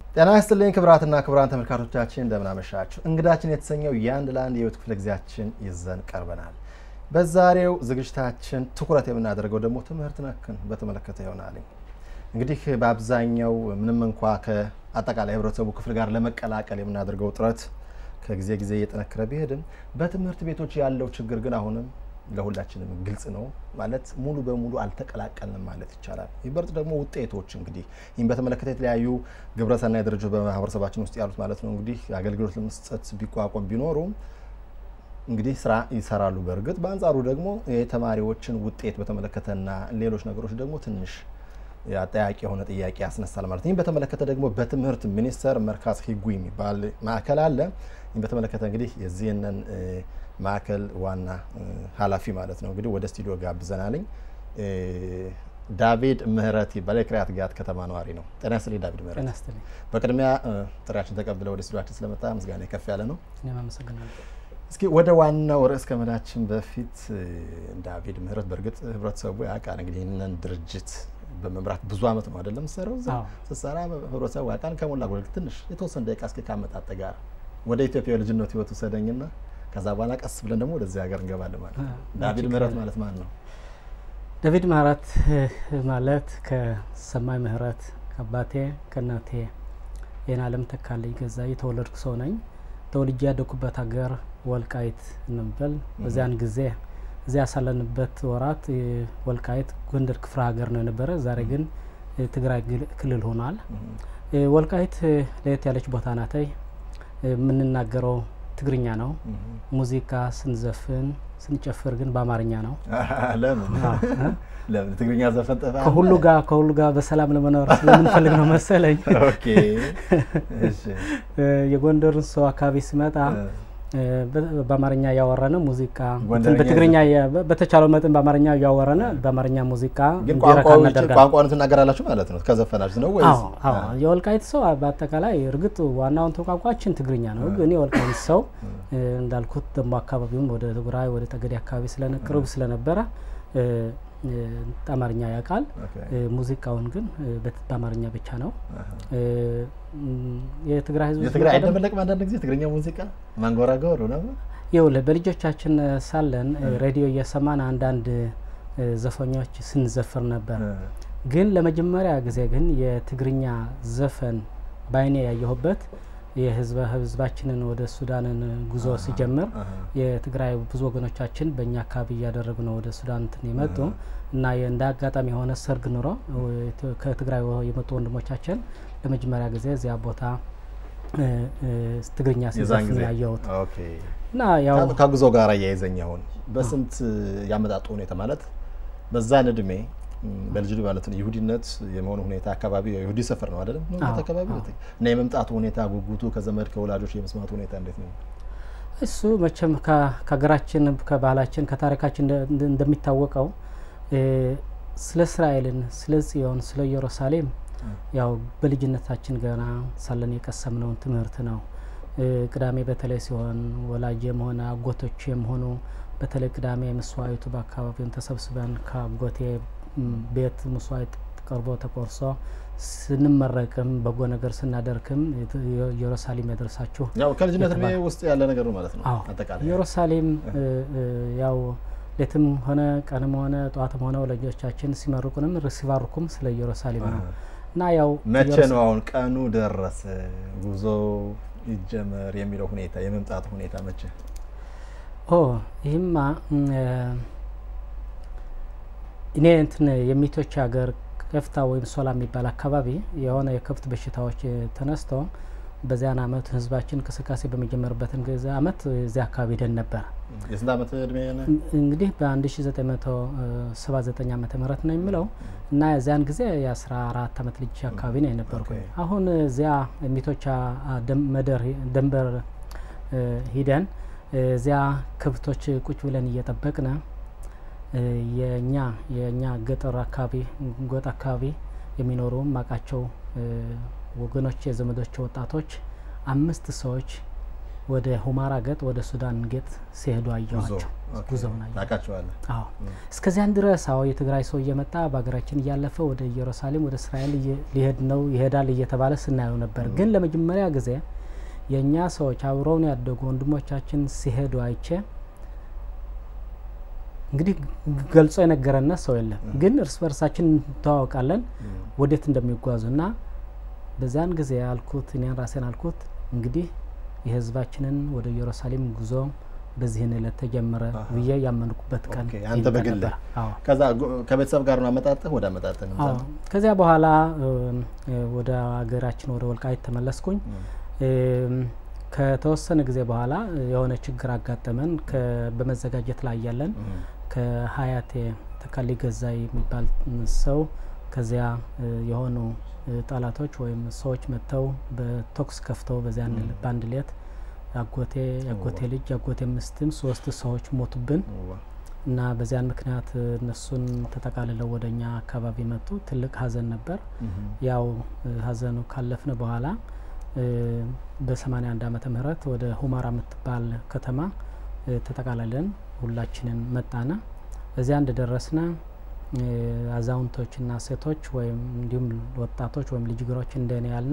ጤና ይስጥልኝ ክብራትና ክብራን ተመልካቾቻችን እንደምን አመሻችሁ። እንግዳችን የተሰኘው የአንድ ለአንድ የህይወት ክፍለ ጊዜያችን ይዘን ቀርበናል። በዛሬው ዝግጅታችን ትኩረት የምናደርገው ደግሞ ትምህርት ነክን በተመለከተ ይሆናል። እንግዲህ በአብዛኛው ምንም እንኳን ከአጠቃላይ ህብረተሰቡ ክፍል ጋር ለመቀላቀል የምናደርገው ጥረት ከጊዜ ጊዜ እየጠነከረ ቢሄድም በትምህርት ቤቶች ያለው ችግር ግን አሁንም ለሁላችንም ግልጽ ነው ማለት ሙሉ በሙሉ አልተቀላቀልንም ማለት ይቻላል። ይበርጥ ደግሞ ውጤቶች እንግዲህ ይህን በተመለከተ የተለያዩ ግብረሰናይ ድርጅቶች በማህበረሰባችን ውስጥ ያሉት ማለት ነው እንግዲህ አገልግሎት ለመስጠት ቢቋቋም ቢኖሩ እንግዲህ ስራ ይሰራሉ። በርግጥ በአንጻሩ ደግሞ የተማሪዎችን ውጤት በተመለከተና ሌሎች ነገሮች ደግሞ ትንሽ ያጠያቂ የሆነ ጥያቄ ያስነሳል ማለት ነው። ይህን በተመለከተ ደግሞ በትምህርት ሚኒስቴር መርካዝ ህጉ የሚባል ማዕከል አለ። ይህን በተመለከተ እንግዲህ የዚህንን ማዕከል ዋና ኃላፊ ማለት ነው እንግዲህ ወደ ስቱዲዮ ጋብዘናልኝ። ዳቪድ ምህረት ይባላል። የክሪያት ጋት ከተማ ነዋሪ ነው። ጤና ይስጥልኝ ዳቪድ ምህረት። ጤና ይስጥልኝ። በቅድሚያ ጥሪያችን ተቀብለው ወደ ስቱዲዮአችን ስለመጣ ምስጋና ከፍ ያለ ነው። እኔም አመሰግናለሁ። እስኪ ወደ ዋናው ርዕስ ከመዳችን በፊት ዳቪድ ምህረት በርግጥ ህብረተሰቡ ያውቃል እንግዲህ ይህንን ድርጅት በመምራት ብዙ አመት ነው አይደለም ሰራው ዘሰራ ህብረተሰቡ ያውቃል። ከሞላ ጎደል ትንሽ የተወሰነ ደቂቃ እስኪ ካመጣጠ ጋር ወደ ኢትዮጵያ ልጅነት ህይወቱ ሰደኝና ከዛ በኋላ ቀስ ብለን ደግሞ ወደዚህ ሀገር እንገባለን ማለት ነው። ዳቪድ ምህረት ማለት ማን ነው? ዳቪድ ምህረት ማለት ከሰማይ ምህረት ከአባቴ ከእናቴ የናለም ተካልኝ ገዛ የተወለድኩ ሰው ነኝ። ተወልጄ ያደኩበት ሀገር ወልቃይት ነበር። በዚያን ጊዜ እዚያ ያሳለንበት ወራት ወልቃይት ጎንደር ክፍለ ሀገር ነው የነበረ። ዛሬ ግን ትግራይ ክልል ሆኗል። ወልቃይት ለየት ያለች ቦታ ናት። የምንናገረው ትግርኛ ነው። ሙዚቃ ስንዘፍን ስንጨፍር ግን በአማርኛ ነው። ለምን ትግርኛ ዘፈን ጠፋ? ከሁሉ ጋር በሰላም ለመኖር ስለምንፈልግ ነው መሰለኝ። ኦኬ እሺ። የጎንደርን ሰው አካባቢ ሲመጣ በአማርኛ ያወራነ ሙዚቃ በትግርኛ በተቻለው መጠን በአማርኛ ያወራነ በአማርኛ ሙዚቃ ግን ቋንቋውን ትናገራላችሁ ማለት ነው ከዘፈናችሁ ነው ወይስ? አዎ የወልቃይት ሰው በአጠቃላይ እርግጥ ዋናውን ቋንቋችን ትግርኛ ነው። ግን የወልቃይት ሰው እንዳልኩት ደግሞ አካባቢውን ወደ ትግራይ ወደ ጠገዴ አካባቢ ስለነቀረው ስለነበረ አማርኛ ያውቃል። ሙዚቃውን ግን በአማርኛ ብቻ ነው። የትግራይ ህዝብ የትግራይ አይደለም አንዳንድ ጊዜ ትግርኛ ሙዚቃ ማንጎራጎር ነው። ይኸውልህ በልጆቻችን ሳለን ሬዲዮ እየሰማን አንዳንድ ዘፈኞች ስንዘፍር ነበር። ግን ለመጀመሪያ ጊዜ ግን የትግርኛ ዘፈን ባይኔ ያየሁበት የህዝባችንን ወደ ሱዳንን ጉዞ ሲጀምር የትግራይ ብዙ ወገኖቻችን በእኛ አካባቢ እያደረጉ ነው ወደ ሱዳን የመጡ እና እንደ አጋጣሚ የሆነ ሰርግ ኑሮ ከትግራይ የመጡ ወንድሞቻችን ለመጀመሪያ ጊዜ እዚያ ቦታ ትግርኛ ሲዘፍኑ ያየሁት። ኦኬ እና ያው ከጉዞ ጋር ያይዘኛውን በስንት ያመጣጡ ሁኔታ ማለት በዛን እድሜ በልጅሉ ማለት ነው ይሁዲነት የመሆኑ ሁኔታ አካባቢ ይሁዲ ሰፈር ነው አይደለም ነው አካባቢ እና የመምጣቱ ሁኔታ ጉጉቱ ከዘመድ ከወላጆች የመስማቱ ሁኔታ እንዴት ነው? እሱ መቼም ከሀገራችን ከባህላችን ከታሪካችን እንደሚታወቀው ስለ እስራኤልን ስለ ጽዮን ስለ ኢየሩሳሌም ያው በልጅነታችን ገና ሳለን የቀሰምነው ትምህርት ነው። ቅዳሜ በተለይ ሲሆን ወላጅም ሆነ አጎቶችም ሆኑ በተለይ ቅዳሜ መስዋዕቱ በአካባቢውን ተሰብስበን ከአጎቴ ቤት መስዋዕት ቀርቦ ተቆርሶ ስንመረቅም በጎ ነገር ስናደርክም ኢየሩሳሌም ያደርሳችሁ ያው ከልጅነት እድሜ ውስጥ ያለ ነገር ነው ማለት ነው። አጠቃላይ ኢየሩሳሌም ያው ለትም ሆነ ቀንም ሆነ ጧትም ሆነ ወላጆቻችን ሲመርቁንም ሲባርኩም ስለ ኢየሩሳሌም ነው። እና ያው መቼ ነው አሁን ቀኑ ደረሰ ጉዞ ይጀመር የሚለው ሁኔታ የመምጣቱ ሁኔታ መቼ? ይህማ እኔ እንትን የሚቶች ሀገር ከፍታ ወይም ሶላ የሚባል አካባቢ የሆነ የከብት በሽታዎች ተነስተው በዚያን አመት ህዝባችን እንቅስቃሴ በመጀመርበትን ጊዜ አመት እዚያ አካባቢ ደን ነበር። የስንት አመት እድሜ ነው? እንግዲህ በ1979 ዓመተ ምህረት ነው የሚለው እና እዚያን ጊዜ የ14 አመት ልጅ አካባቢ ነው የነበርኩኝ። አሁን እዚያ የሚቶች ደንበር ሂደን እዚያ ከብቶች ቁጭ ብለን እየጠበቅን የኛ ገጠር አካባቢ ጎጥ አካባቢ የሚኖሩ ማቃቸው ወገኖች የዘመዶች ወጣቶች 5 ሰዎች ወደ ሁማራ ገጥ ወደ ሱዳን ገጥ ሲሄዱ አየዋቸው ጉዞውን ታቃቸዋለህ አዎ እስከዚያን ድረስ አዎ የትግራይ ሰው እየመጣ በአገራችን እያለፈ ወደ ኢየሩሳሌም ወደ እስራኤል ሊሄድ ነው ይሄዳል እየተባለ ስናየው ነበር ግን ለመጀመሪያ ጊዜ የኛ ሰዎች አብረውን ያደጉ ወንድሞቻችን ሲሄዱ አይቼ እንግዲህ ገልጾ የነገረና ሰው የለም ግን እርስ በርሳችን ተዋወቃለን ወዴት እንደሚጓዙና በዛን ጊዜ አልኩት እኔ ራሴን አልኩት እንግዲህ የህዝባችንን ወደ ኢየሩሳሌም ጉዞ በዚህ ነው ተጀመረ ብዬ ያመንኩበት ቀን ኦኬ አንተ በግል ከዛ ከቤተሰብ ጋር ነው አመጣጥህ ወደ አመጣጥህ ነው ከዚያ በኋላ ወደ አገራችን ወደ ወልቃይት ተመለስኩኝ ከተወሰነ ጊዜ በኋላ የሆነ ችግር አጋጠመን በመዘጋጀት ላይ ያለን ከሀያቴ ተካሊ ገዛይ የሚባል ሰው ከዚያ የሆኑ ጣላቶች ወይም ሰዎች መተው በቶክስ ከፍተው በዚያን ባንድ ሌት ያጎቴ ልጅ ያጎቴ ምስትም 3 ሰዎች ሞቱብን እና በዚያን ምክንያት እነሱን ተጠቃልለው ወደኛ አካባቢ መጡ ትልቅ ሀዘን ነበር ያው ሀዘኑ ካለፈነ በኋላ በ81 ዓመተ ምህረት ወደ ሁማራ የምትባል ከተማ ተጠቃለለን ሁላችንን መጣና እዚያ እንደደረስና አዛውንቶችና ሴቶች ወይም እንዲሁም ወጣቶች ወይም ልጅግሮች እንደኔ ያልና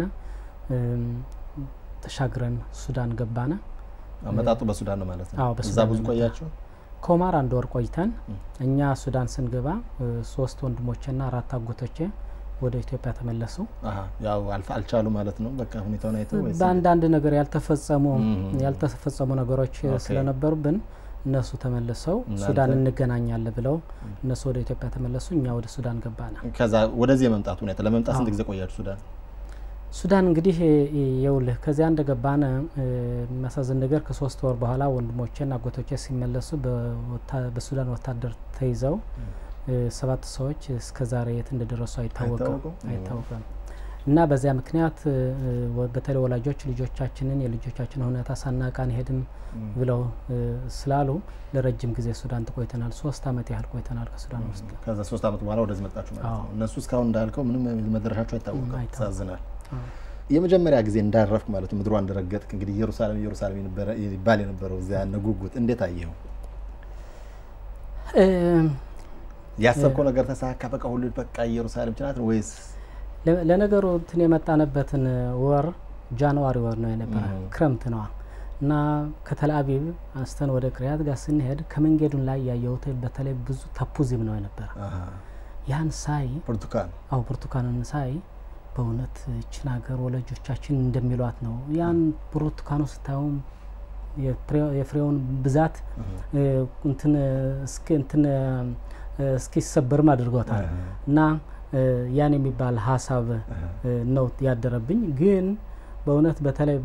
ተሻግረን ሱዳን ገባና አመጣጡ በሱዳን ነው ማለት ነው እዛ ብዙ ቆያችሁ ኮማር አንድ ወር ቆይተን እኛ ሱዳን ስንገባ 3 ወንድሞችና 4 አጎቶቼ ወደ ኢትዮጵያ ተመለሱ ያው አልቻሉ ማለት ነው በቃ ሁኔታውን አይተው ወይስ በአንዳንድ ነገር ያልተፈጸሙ ነገሮች ስለነበሩብን እነሱ ተመለሰው ሱዳን እንገናኛለን ብለው እነሱ ወደ ኢትዮጵያ ተመለሱ እኛ ወደ ሱዳን ገባና ከዛ ወደዚህ የመምጣቱ ሁኔታ ለመምጣት ስንት ጊዜ ቆያችሁ ሱዳን እንግዲህ የውልህ ከዚያ እንደገባና ማሳዘን ነገር ከ3 ወር በኋላ ወንድሞቼና አጎቶቼ ሲመለሱ በሱዳን ወታደር ተይዘው 7 ሰዎች እስከዛሬ የት እንደደረሱ አይታወቅም እና በዚያ ምክንያት በተለይ ወላጆች ልጆቻችንን የልጆቻችን ሁኔታ ሳናቃን ሄድም ብለው ስላሉ ለረጅም ጊዜ ሱዳን ተቆይተናል 3 አመት ያህል ቆይተናል ከሱዳን ውስጥ ከዛ 3 አመት በኋላ ወደዚህ መጣችሁ ማለት ነው እነሱ እስካሁን እንዳልከው ምንም መድረሻቸው አይታወቅም ተሳዝናል የመጀመሪያ ጊዜ እንዳረፍክ ማለት ምድሩ እንደረገጥክ እንግዲህ ኢየሩሳሌም ይባል የነበረው እዚያ ነጉጉት እንዴት አየው ያሰብከው ነገር ተሳካ በቃ ሁሉ በቃ ኢየሩሳሌም ጭናት ነው ወይስ ለነገሩ እንትን የመጣነበትን ወር ጃንዋሪ ወር ነው የነበረ ክረምት ነው እና ከተላአቢብ አንስተን ወደ ቅሪያት ጋር ስንሄድ ከመንገዱን ላይ ያየሁት በተለይ ብዙ ተፑዚም ነው የነበረ ያን ሳይ ብርቱካንን ሳይ በእውነት ችናገር ወላጆቻችን እንደሚሏት ነው ያን ብርቱካኑ ስታየው የፍሬውን ብዛት እንትን እስኪ ሰበርም አድርጎታል እና ያን የሚባል ሐሳብ ነው ያደረብኝ ግን በእውነት በተለይ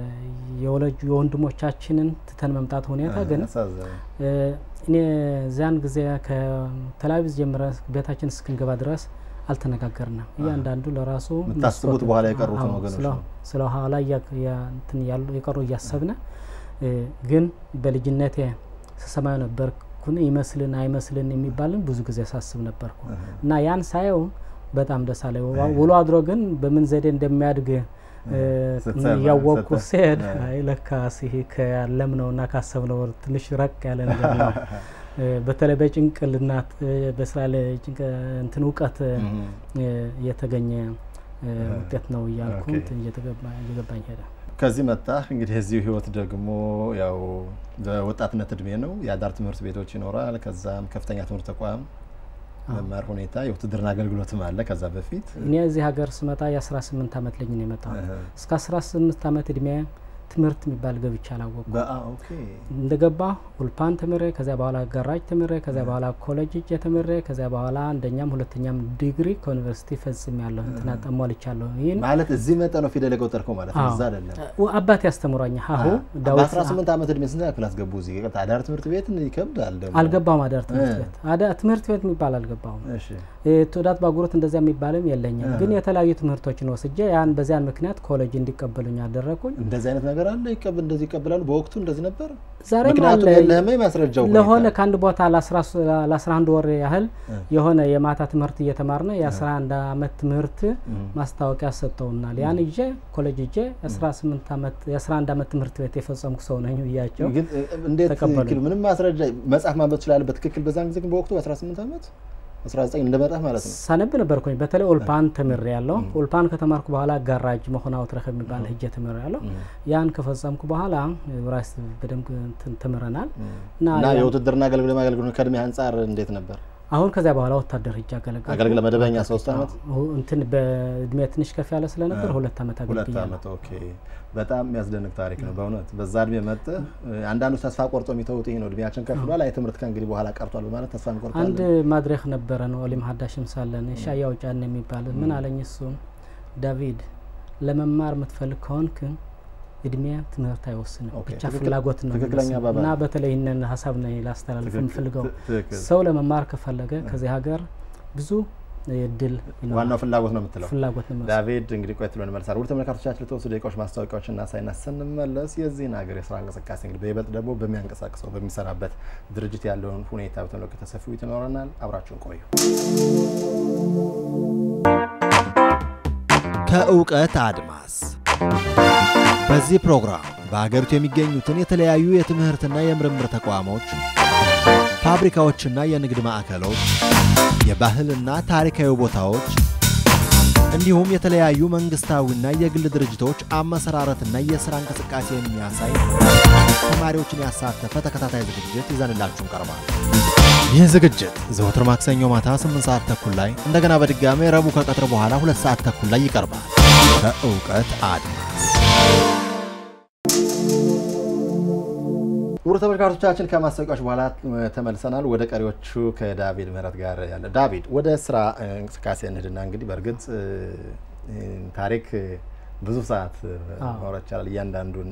የወንድሞቻችንን ተተን መምጣት ሁኔታ ግን እኔ ዛን ጊዜ ከቴሌቪዥን ጀምረ ቤታችን እስክንገባ ድረስ አልተነጋገርና ያንዳንዱ ለራሱ ምታስቡት በኋላ የቀሩት ነገሮች ነው ስለኋላ እንትን ያሉ የቀሩ ያሰብና ግን በልጅነቴ ሰማይ ነበር ኩን ይመስልን አይመስልን የሚባልን ብዙ ጊዜ ሳስብ ነበርኩ እና ያን ሳይው በጣም ደሳለኝ ውሎ አድሮ ግን በምን ዘዴ እንደሚያድግ ያወቁ ሲሄድ አይለካ ሲሄ ከዓለም ነውና ካሰብነው ትንሽ ረቅ ያለ ነገር ነው በተለይ በጭንቅልናት በእስራኤል እንትን ዕውቀት የተገኘ ውጤት ነው ያልኩት እየገባኝ ሄደ ከዚህ መጣህ እንግዲህ እዚህ ህይወት ደግሞ ያው ወጣትነት እድሜ ነው ያዳር ትምህርት ቤቶች ይኖራል ከዛም ከፍተኛ ትምህርት ተቋም መማር ሁኔታ የውትድርና አገልግሎትም አለ ከዛ በፊት እኔ እዚህ ሀገር ስመጣ የ18 አመት ልጅ ነው የመጣው እስከ 18 አመት እድሜ ትምህርት የሚባል ገብቻ አላወቅኩ ኦኬ እንደገባ ሁልፓን ተመረ ከዛ በኋላ ጋራጅ ተመረ ከዛ በኋላ ኮሌጅ ተመረ ከዛ በኋላ አንደኛም ሁለተኛም ዲግሪ ከዩኒቨርሲቲ ፈጽሜያለሁ እንትና ተሟልቻለሁ ይሄን ማለት እዚህ መጣ ነው ፊደል የቆጠርከው ማለት ነው እዛ አይደለም አባቴ ያስተምራኛ ሀሁ ዳዊት 18 አመት እድሜ ስንት ክላስ ገቡ እዚህ አዳር ትምህርት ቤት ይከብዳል ደግሞ አልገባም አዳር ትምህርት ቤት የሚባል አልገባም እሺ ተዳት ባጉሩት እንደዛ የሚባልም የለኝም ግን የተለያዩ ትምህርቶችን ወስጄ ያን በዚያን ምክንያት ኮሌጅ እንዲቀበሉኝ አደረኩኝ እንደዛ አይነት ነገር ነገር አለ እንደዚህ ይቀበላሉ በወቅቱ እንደዚህ ነበር ዛሬ ማለት ለምን ማስረጃው ለሆነ ካንድ ቦታ ለ11 ወር ያህል የሆነ የማታ ትምህርት እየተማርነ የ11 አመት ትምህርት ማስታወቂያ ሰጠውናል ያን ይዤ ኮሌጅ ይዤ 18 አመት የ11 አመት ትምህርት ቤት የፈጸምኩ ሰው ነኝ ይያቸው ግን እንዴት ምንም ማስረጃ መጻፍ ማንበብ ይችላል በትክክል በዛን ጊዜ በወቅቱ 18 አመት 19 እንደመጣህ ማለት ነው ሳነብ ነበርኩኝ በተለይ ኦልፓን ተምሬ ያለው ኦልፓን ከተማርኩ በኋላ ጋራጅ መሆናው ትረከ የሚባል ህጀ ተምሬ ያለው ያን ከፈጸምኩ በኋላ ራስ በደንብ ተምረናል እና የውትድርና አገልግሎት ከድሜ አንፃር እንዴት ነበር አሁን ከዛ በኋላ ወታደር ህጀ አገልግሎት መደበኛ 3 አመት እንትን በእድሜ ትንሽ ከፍ ያለ ስለነበር 2 አመት አገልግሎት 2 አመት ኦኬ በጣም የሚያስደንቅ ታሪክ ነው በእውነት በዛ እድሜ መጣ አንዳንዱ ተስፋ ቆርጦ የሚተውት ይሄ ነው እድሜያችን ከፍ ብሏል አይ ትምህርት ከእንግዲህ በኋላ ቀርቷል በማለት ተስፋ ቆርጧል አንድ ማድረክ ነበር ነው ኦሊም ሐዳሽም ሳለን ሻያው ጫን የሚባል ምን አለኝ እሱ ዳቪድ ለመማር የምትፈልግ ከሆንክ እድሜ ትምህርት አይወስንም ብቻ ፍላጎት ነው እና በተለይ እነን ሐሳብ ነው ላስተላልፍ የምፈልገው ሰው ለመማር ከፈለገ ከዚህ ሀገር ብዙ የድል ዋናው ፍላጎት ነው የምትለው ፍላጎት ነው ዳቪድ እንግዲህ ቆይተን እንመለሳለን ወደ ተመልካቾቻችን ለተወሰኑ ደቂቃዎች ማስታወቂያዎችና ሳይናስ እንመለስ የዚህን ሀገር የስራ እንቅስቃሴ እንግዲህ በይበልጥ ደግሞ በሚያንቀሳቅሰው በሚሰራበት ድርጅት ያለውን ሁኔታ በተመለከተ ሰፊው ይተናወራናል አብራችሁን ቆዩ ከእውቀት አድማስ በዚህ ፕሮግራም በአገሪቱ የሚገኙትን የተለያዩ የትምህርትና የምርምር ተቋሞች ፋብሪካዎችና የንግድ ማዕከሎች የባህልና ታሪካዊ ቦታዎች እንዲሁም የተለያዩ መንግስታዊና የግል ድርጅቶች አመሰራረትና የሥራ እንቅስቃሴ የሚያሳይ ተማሪዎችን ያሳተፈ ተከታታይ ዝግጅት ይዘንላችሁ ቀርቧል ይህ ዝግጅት ዘወትር ማክሰኞ ማታ 8 ሰዓት ተኩል ላይ እንደገና በድጋሚ ረቡዕ ከቀትር በኋላ 2 ሰዓት ተኩል ላይ ይቀርባል ከእውቀት አድማስ ውድ ተመልካቾቻችን ከማስታወቂያዎች በኋላ ተመልሰናል ወደ ቀሪዎቹ ከዳቪድ ምህረት ጋር ያለ ዳቪድ ወደ ስራ እንቅስቃሴ እንድና እንግዲህ በርግጥ ታሪክ ብዙ ሰዓት ማውራት ይችላል እያንዳንዱን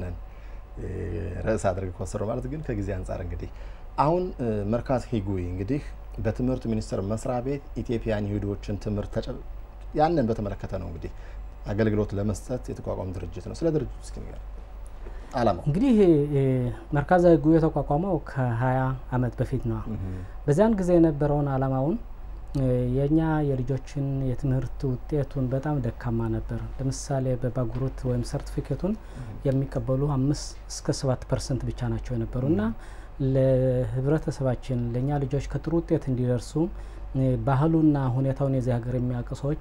ርዕስ አድርገው ወሰረው ማለት ግን ከጊዜ አንፃር እንግዲህ አሁን መርካዝ ሂጉይ እንግዲህ በትምህርት ሚኒስቴር መስሪያ ቤት ኢትዮጵያን ይሁዶችን ትምህርት ያንን በተመለከተ ነው እንግዲህ አገልግሎት ለመስጠት የተቋቋመ ድርጅት ነው ስለ ድርጅቱ እስኪ ንገር አላማው እንግዲህ መርካዝ ሂጉይ የተቋቋመው ከ20 አመት በፊት ነው በዛን ጊዜ የነበረውን አላማውን የኛ የልጆችን የትምህርት ውጤቱን በጣም ደካማ ነበር ለምሳሌ በባጉሩት ወይም ሰርቲፊኬቱን የሚቀበሉ 5 እስከ 7% ብቻ ናቸው የነበሩና ለህብረተሰባችን ለኛ ልጆች ከጥሩ ውጤት እንዲደርሱ ባህሉና ሁኔታውን የዚህ ሀገር የሚያቀሶች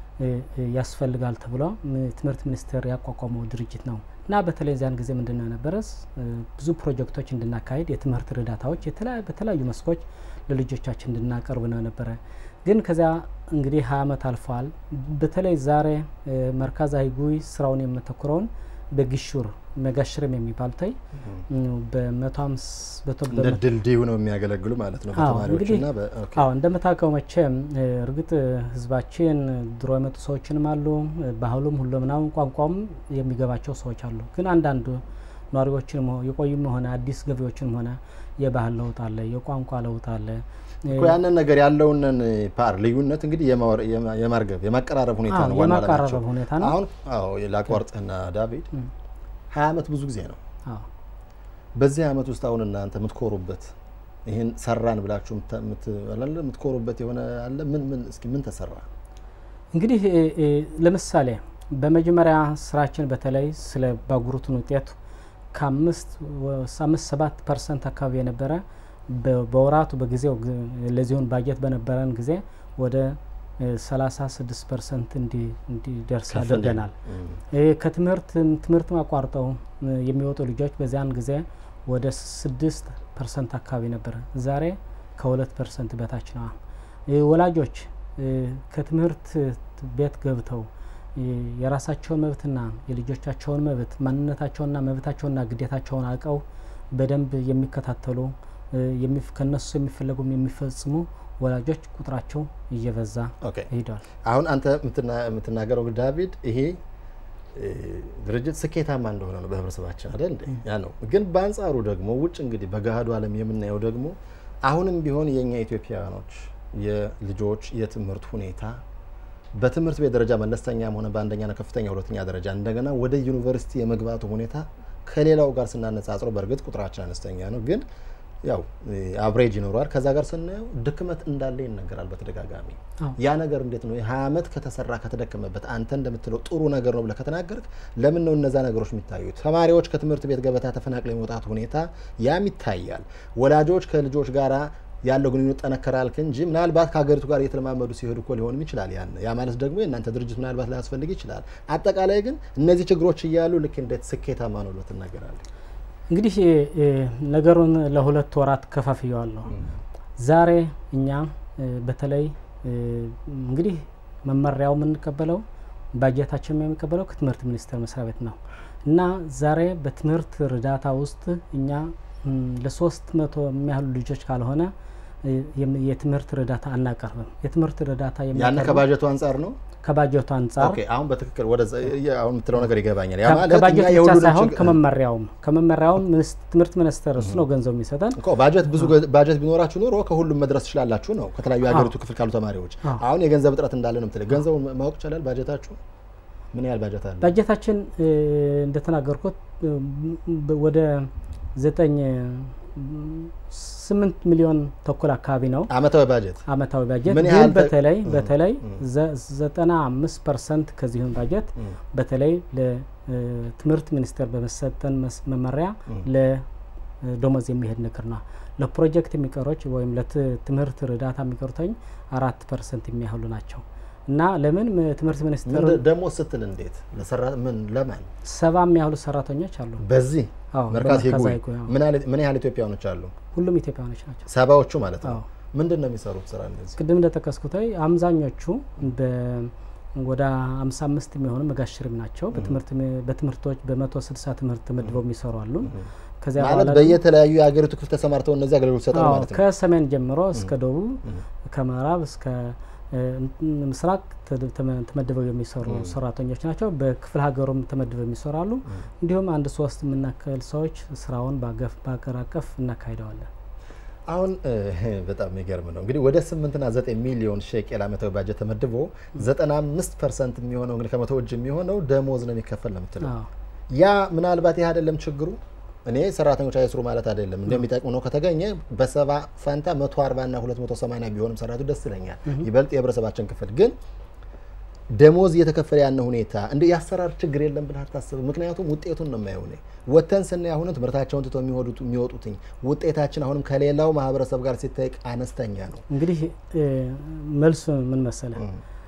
ያስፈልጋል ተብሎ ትምህርት ሚኒስቴር ያቋቋመው ድርጅት ነው እና በተለይ ዛን ጊዜ ምንድነው ነበረስ ብዙ ፕሮጀክቶች እንድናካሄድ የትምህርት ርዳታዎች በተለያዩ መስኮች ለልጆቻችን እንድናቀርብ ነው ነበር ግን ከዛ እንግዲህ 20 አመት አልፏል በተለይ ዛሬ መርካዝ ሂጉይ ስራውን የምተኩረውን በግሹር መጋሽርም የሚባል ታይ በ150 እንደ ድልድዩ ነው የሚያገለግሉ ማለት ነው በተማሪዎችና አዎ እንደምታውቀው መቼም እርግጥ ህዝባችን ድሮ የመጡ ሰዎችንም አሉ ባህሉም ሁሉምናው ቋንቋም የሚገባቸው ሰዎች አሉ ግን አንዳንዱ ኗሪዎችንም የቆዩም ሆነ አዲስ ገቢዎችንም ሆነ የባህል ለውጥ አለ የቋንቋ ለውጥ አለ እኮ ያንን ነገር ያለውን ፓር ልዩነት እንግዲህ የማርገብ የማቀራረብ ሁኔታ ነው ዋና ነው አሁን አዎ ላቋርጥና ዳቪድ 20 አመት ብዙ ጊዜ ነው አዎ በዚህ አመት ውስጥ አሁን እናንተ የምትኮሩበት ይሄን ሰራን ብላችሁ የምትኮሩበት የሆነ አለ ምን እስኪ ምን ተሰራ እንግዲህ ለምሳሌ በመጀመሪያ ስራችን በተለይ ስለ ባጉሩቱን ውጤት ከ5-7% አካባቢ የነበረ በወራቱ በጊዜው ለዚሁን ባጀት በነበረን ጊዜ ወደ 36% እንዲደርስ አድርገናል ከትምህርት ማቋርጠው የሚወጡ ልጆች በዚያን ጊዜ ወደ 6% አካባቢ ነበር ዛሬ ከ2% በታች ነው ወላጆች ከትምህርት ቤት ገብተው የራሳቸው መብትና የልጆቻቸውን መብት ማንነታቸውና መብታቸውና ግዴታቸውን አቀው በደንብ የሚከታተሉ ከነሱ የሚፈልጉም የሚፈጽሙ ወላጆች ቁጥራቸው እየበዛ ይሄዳል አሁን አንተ የምትናገረው ዳቪድ ይሄ ድርጅት ስኬታማ እንደሆነ ነው በህብረተሰባችን አይደል እንዴ ያ ነው ግን በአንጻሩ ደግሞ ውጭ እንግዲህ በጋሃዱ ዓለም የምናየው ደግሞ አሁንም ቢሆን የኛ ኢትዮጵያውያኖች የልጆች የትምህርት ሁኔታ በትምህርት ቤት ደረጃ መለስተኛም ሆነ በአንደኛና ከፍተኛ ሁለተኛ ደረጃ እንደገና ወደ ዩኒቨርሲቲ የመግባቱ ሁኔታ ከሌላው ጋር ስናነጻጽረው በርግጥ ቁጥራችን አነስተኛ ነው ግን ያው አቨሬጅ ይኖራል ከዛ ጋር ስናየው ድክመት እንዳለ ይነገራል በተደጋጋሚ ያ ነገር እንዴት ነው 20 አመት ከተሰራ ከተደከመበት አንተ እንደምትለው ጥሩ ነገር ነው ብለህ ከተናገርክ ለምን ነው እነዛ ነገሮች የሚታዩት ተማሪዎች ከትምህርት ቤት ገበታ ተፈናቅለው የሚወጣት ሁኔታ ያም ይታያል ወላጆች ከልጆች ጋራ ያለው ግንኙነት ጠነከራልክ እንጂ ምናልባት ከሀገሪቱ ጋር እየተለማመዱ ሲሄዱ እኮ ሊሆንም ይችላል ያ ማለት ደግሞ የእናንተ ድርጅት ምናልባት ሊያስፈልግ ይችላል አጠቃላይ ግን እነዚህ ችግሮች እያሉ ልክ እንዴት ስኬታማ ነው ብለህ ትናገራለህ እንግዲህ ነገሩን ለሁለት ወራት ከፋፍየዋለሁ ዛሬ እኛ በተለይ እንግዲህ መመሪያው የምንቀበለው ባጀታችን የሚቀበለው ከትምህርት ሚኒስቴር መስሪያ ቤት ነው እና ዛሬ በትምህርት ርዳታ ውስጥ እኛ ለ300 የሚያህሉ ልጆች ካልሆነ የትምህርት ርዳታ አናቀርብም የትምህርት ርዳታ ያን ከባጀቱ አንፃር ነው ከባጀቱ አንፃር ኦኬ አሁን በትክክል ወደ አሁን የምትለው ነገር ይገባኛል ያ ማለት ከባጀቱ ብቻ ሳይሆን ከመመሪያው ትምህርት ሚኒስቴር እሱ ነው ገንዘብ የሚሰጠን እኮ ባጀት ብዙ ባጀት ቢኖራችሁ ኖሮ ከሁሉም መድረስ ይችላልላችሁ ነው ከተለያዩ ሀገሪቱ ክፍል ካሉ ተማሪዎች አሁን የገንዘብ እጥረት እንዳለ ነው የምትለው ገንዘቡ ማወቅ ይችላል ባጀታችሁ ምን ያህል ባጀት አለ ባጀታችን እንደተናገርኩት ወደ 8 ሚሊዮን ተኩል አካባቢ ነው አመታዊ ባጀት ግን በተለይ 95% ከዚህም ባጀት በተለይ ለትምህርት ሚኒስቴር በመሰጠን መመሪያ ለዶሞዝ የሚሄድ ነገር ነው ለፕሮጀክት የሚቀሮች ወይም ለትምህርት ርዳታ የሚቀሩተኝ 4% የሚያህሉ ናቸው እና ለምን ትምህርት ሚኒስቴር ደሞዝ ስትል እንዴት ለሰራ ምን ለማን 70 የሚያህሉ ሰራተኞች አሉ በዚህ መርካዝ ሄጉይ ምን ያህል ኢትዮጵያኖች አሉ ሁሉም ኢትዮጵያኖች ናቸው ሰባዎቹ ማለት ነው ምንድነው የሚሰሩት ስራ እንደዚህ ቅድም እንደተከስኩታይ አምዛኞቹ ወደ 55 የሚሆኑ መጋሽርም ናቸው በትምህርቶች በ160 ትምህርት ተመድበው የሚሰሩ አሉ ከዛ ማለት በየተለያዩ የሀገሪቱ ክፍል ተሰማርተው እነዚህ አገልግሎት ይሰጣሉ ማለት ነው ከሰሜን ጀምሮ እስከ ደቡብ ከመራብ እስከ ምስራቅ ተመድበው የሚሰሩ ሰራተኞች ናቸው በክፍል ሀገሩም ተመድበው የሚሰራሉ እንዲሁም አንድ 3 ምናከል ሰዎች ስራውን ባገር አቀፍ እናካሂደዋለን አሁን በጣም የሚገርም ነው እንግዲህ ወደ 8 እና 9 ሚሊዮን ሼኬል አመታዊ ባጀት ተመድቦ 95% የሚሆነው እንግዲህ ከመቶ እጅ የሚሆነው ደሞዝ ነው የሚከፈል ነው የምትለው ያ ምናልባት ይሄ አይደለም ችግሩ እኔ ሰራተኞች አይስሩ ማለት አይደለም እንደሚጠቅሙ ነው ከተገኘ በ70 ፋንታ 140 እና 280 ቢሆንም ሰራተኞች ደስ ይለኛል ይበልጥ የህብረተሰባችን ክፍል ግን ደሞዝ እየተከፈለ ያነ ሁኔታ እንደ ያሰራር ችግር የለም ብለህ አታስብ ምክንያቱም ውጤቱን ነው የማይሆነ ወተን ስናይ አሁን ትምርታቸውን ተተው የሚወጡትኝ ውጤታችን አሁንም ከሌላው ማህበረሰብ ጋር ሲታይ አነስተኛ ነው እንግዲህ መልሱ ምን መሰለህ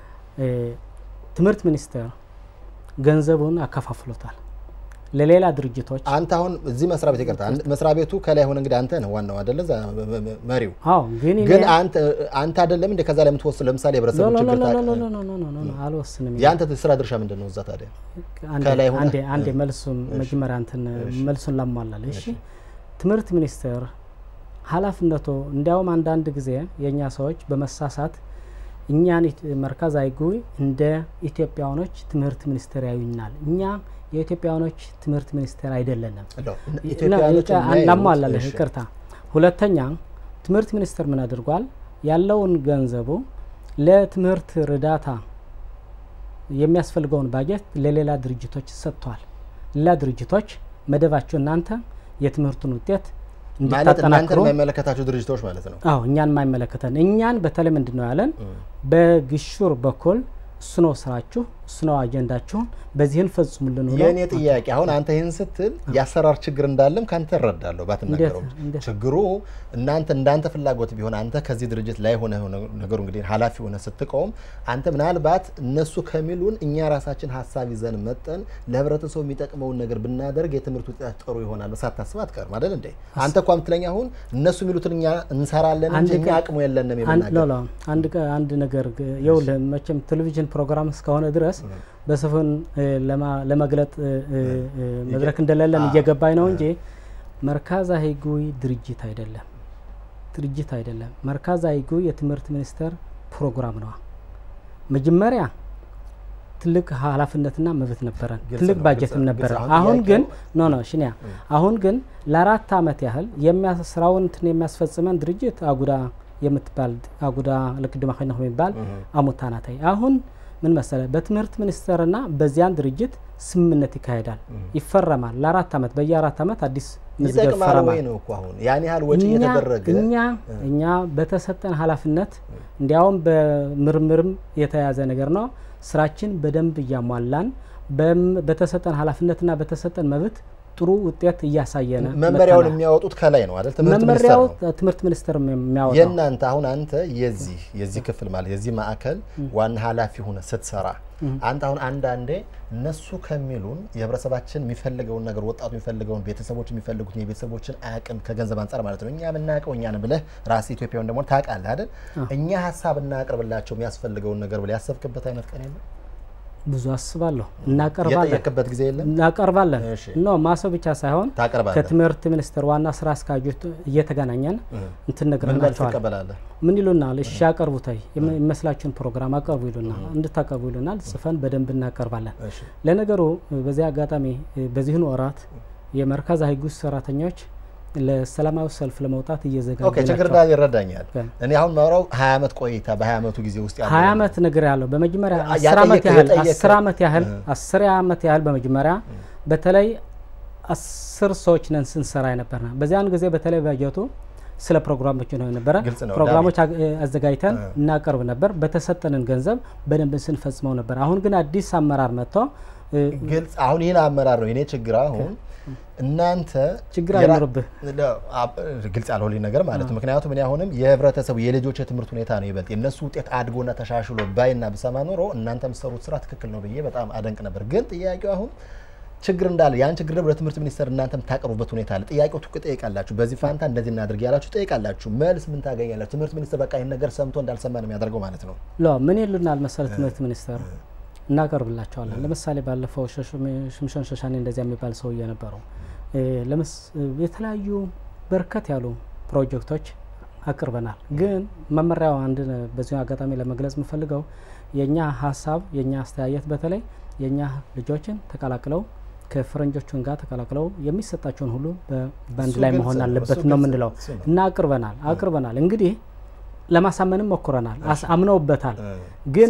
ትምህርት ሚኒስቴር ገንዘቡን አከፋፍሎታል ለሌላ ድርጅቶች አንተ አሁን እዚህ መስሪያ ቤት ይቀርታ መስሪያ ቤቱ ከላይ ሆነ እንግዲህ አንተ ነው ዋናው አይደለ መሪው ግን አንተ አይደለም እንደ ከዛ ላይ የምትወስድ ለምሳሌ ህብረተሰብ ችግር ታውቃለህ ኖ አልወስንም ያንተ ስራ ድርሻ ምንድነው እዛ ታዲያ ከላይ ሆነ አንዴ መልሱን መጀመሪያ አንተን መልሱን ላሟላል እሺ ትምህርት ሚኒስቴር ኃላፊነቱ እንዲያውም አንዳንድ ጊዜ የኛ ሰዎች በመሳሳት እኛን መርካዝ አይጉይ እንደ ኢትዮጵያኖች ትምህርት ሚኒስቴር ያዩናል እኛ የኢትዮጵያኖች ትምህርት ሚኒስቴር አይደለንም ኢትዮጵያኖች ላሟላለህ ይቅርታ ሁለተኛ ትምህርት ሚኒስቴር ምን አድርጓል ያለውን ገንዘቡ ለትምህርት ርዳታ የሚያስፈልገውን ባጀት ለሌላ ድርጅቶች ሰጥቷል ሌላ ድርጅቶች መደባቸው እናንተ የትምህርቱን ውጤት ማለት እናንተ የማይመለከታችሁ ድርጅቶች ማለት ነው አዎ እኛን የማይመለከተን እኛን በተለይ ምንድነው ያለን በግሹር በኩል ስኖ ስራችሁ ስኖ አጀንዳችሁ በዚህን ፈጽሙልን ነው የኔ ጥያቄ አሁን አንተ ይሄን ስትል ያሰራር ችግር እንዳለም ካንተ ረዳለው ባትናገረው ችግሩ እንዳንተ ፍላጎት ቢሆን አንተ ከዚህ ድርጅት ላይ ሆነ ነገሩ እንግዲህ ኃላፊ ሆነ ስትቆም አንተ ምናልባት እነሱ ከሚሉን እኛ ራሳችን ሐሳብ ይዘን መጠን ለህብረተሰቡ የሚጠቅመው ነገር ብናደርግ የትምህርት ውጤት ጥሩ ይሆናል ሳታስብ አትቀርም አይደል እንዴ አንተ እንኳን ትለኛ አሁን እነሱ የሚሉትን እኛ እንሰራለን እንጂ እኛ አቅሙ የለንም ይመናገር አንድ ነገር የውል መቼም ቴሌቪዥን ፕሮግራም እስከሆነ ድረስ በሰፈን ለማግለጥ መድረክ እንደሌለን እየገባይ ነው እንጂ መርካዝ አይጉይ ድርጅት አይደለም መርካዝ አይጉይ የትምህርት ሚኒስቴር ፕሮግራም ነው መጀመሪያ ትልቅ ኃላፊነትና መብት ነበረን ትልቅ ባጀትም ነበር አሁን ግን ሽኒያ አሁን ግን ለ4 አመት ያህል የሚያስራውን የሚያስፈጽመን ድርጅት አጉዳ የምትባል አጉዳ ለክድማ ኸይነው የሚባል አሙታናታይ አሁን ምን መሰለ በትምህርት ሚኒስቴርና በዚያን ድርጅት ስምምነት ይካሄዳል ይፈረማል ለ4 አመት በየ4 አመት አዲስ ምዝገባ ይፈረማል ነው እኮ አሁን ያን ያህል ወጪ እየተደረገ እኛ በተሰጠን ኃላፊነት እንዲያውም በምርምርም የተያዘ ነገር ነው ስራችን በደንብ ያሟላን በተሰጠን ኃላፊነትና በተሰጠን መብት ጥሩ ውጤት እያሳየነ መመሪያውን የሚያወጡት ከላይ ነው አይደል ትምህርት ሚኒስተር የሚያወጣው የናንተ አሁን አንተ የዚህ ክፍል ማለት የዚህ ማዕከል ዋና ኃላፊ ሆነ ስትሰራ አንተ አሁን አንዳንዴ እነሱ ከሚሉን የህብረተሰባችን የሚፈልገውን ነገር ወጣቱ የሚፈልገውን ቤተሰቦች የሚፈልጉት የቤተሰቦችን አቅም ከገንዘብ አንፃር ማለት ነው እኛ ምናቀው እኛ ነን ብለህ ራስ ኢትዮጵያውን ደግሞ ታውቃለህ አይደል እኛ ሐሳብ እናቀርብላቸው የሚያስፈልገውን ነገር ብለህ ያሰብክበት አይነት ቀን የለም ብዙ አስባለሁ እናቀርባለን የጠየቅበት ጊዜ የለም እናቀርባለን ነው ማሰብ ብቻ ሳይሆን ከትምህርት ሚኒስተር ዋና ስራ አስኪያጆች እየተገናኘን እንትን ነገርናቸዋል ምን ይሉናል እሺ አቀርቡታይ የሚመስላችሁን ፕሮግራም አቀርቡ ይሉናል እንድታቀርቡ ይሉናል ጽፈን በደንብ እናቀርባለን ለነገሩ በዚህ አጋጣሚ በዚህን ወራት የመርካዝ አይጉስ ሰራተኞች ለሰላማዊ ሰልፍ ለመውጣት እየዘጋጁ ኦኬ ችግር ላይ ይረዳኛል እኔ አሁን ማውራው 20 አመት ቆይታ በ20 አመቱ ጊዜ ውስጥ ያለው 20 አመት ነገር ያለው በመጀመሪያ 10 አመት ያህል በመጀመሪያ በተለይ 10 ሰዎች ነን ስንሰራ የነበርና በዚያን ጊዜ በተለይ በጀቱ ስለ ፕሮግራሞች ነው የነበረ ፕሮግራሞች አዘጋጅተን እናቀርብ ነበር በተሰጠንን ገንዘብ በደንብ ስንፈጽመው ነበር አሁን ግን አዲስ አመራር መጥቶ ግልጽ አሁን ይሄን አመራር ነው የኔ ችግር አሁን እናንተ ችግር አይኖርብህ ግልጽ ያልሆነ ነገር ማለት ምክንያቱም እኔ አሁንም የህብረተሰቡ የልጆች የትምህርት ሁኔታ ነው ይበልጥ የነሱ ውጤት አድጎና ተሻሽሎ ባይና በሰማ ኖሮ እናንተ መስሩት ስራ ትክክል ነው ብዬ በጣም አደንቅ ነበር ግን ጥያቄው አሁን ችግር እንዳለ ያን ችግር ደግሞ ለትምህርት ሚኒስተር እናንተም ታቀርቡበት ሁኔታ አለ ጥያቄው ትጠይቃላችሁ በዚህ ፋንታ እንደዚህ እናድርግ ያላችሁ ጠይቃላችሁ መልስ ምን ታገኛላችሁ ትምህርት ሚኒስተር በቃ ይሄን ነገር ሰምቶ እንዳልሰማ ነው የሚያደርገው ማለት ነው ምን ይሉናል መሰረት ትምህርት ሚኒስተር እናቀርብላቸዋለን ለምሳሌ ባለፈው ሽምሸን ሸሻኔ እንደዚህ የሚባል ሰው የነበረው የተለያዩ በርከት ያሉ ፕሮጀክቶች አቅርበናል ግን መመሪያው አንድ በዚህ አጋጣሚ ለመግለጽ የምፈልገው የኛ ሐሳብ የኛ አስተያየት በተለይ የኛ ልጆችን ተቀላቅለው ከፍረንጆቹን ጋር ተቀላቅለው የሚሰጣቸውን ሁሉ በባንድ ላይ መሆን አለበት ነው ምንለው እና አቅርበናል እንግዲህ ለማሳመንም ሞክረናል አምነውበታል ግን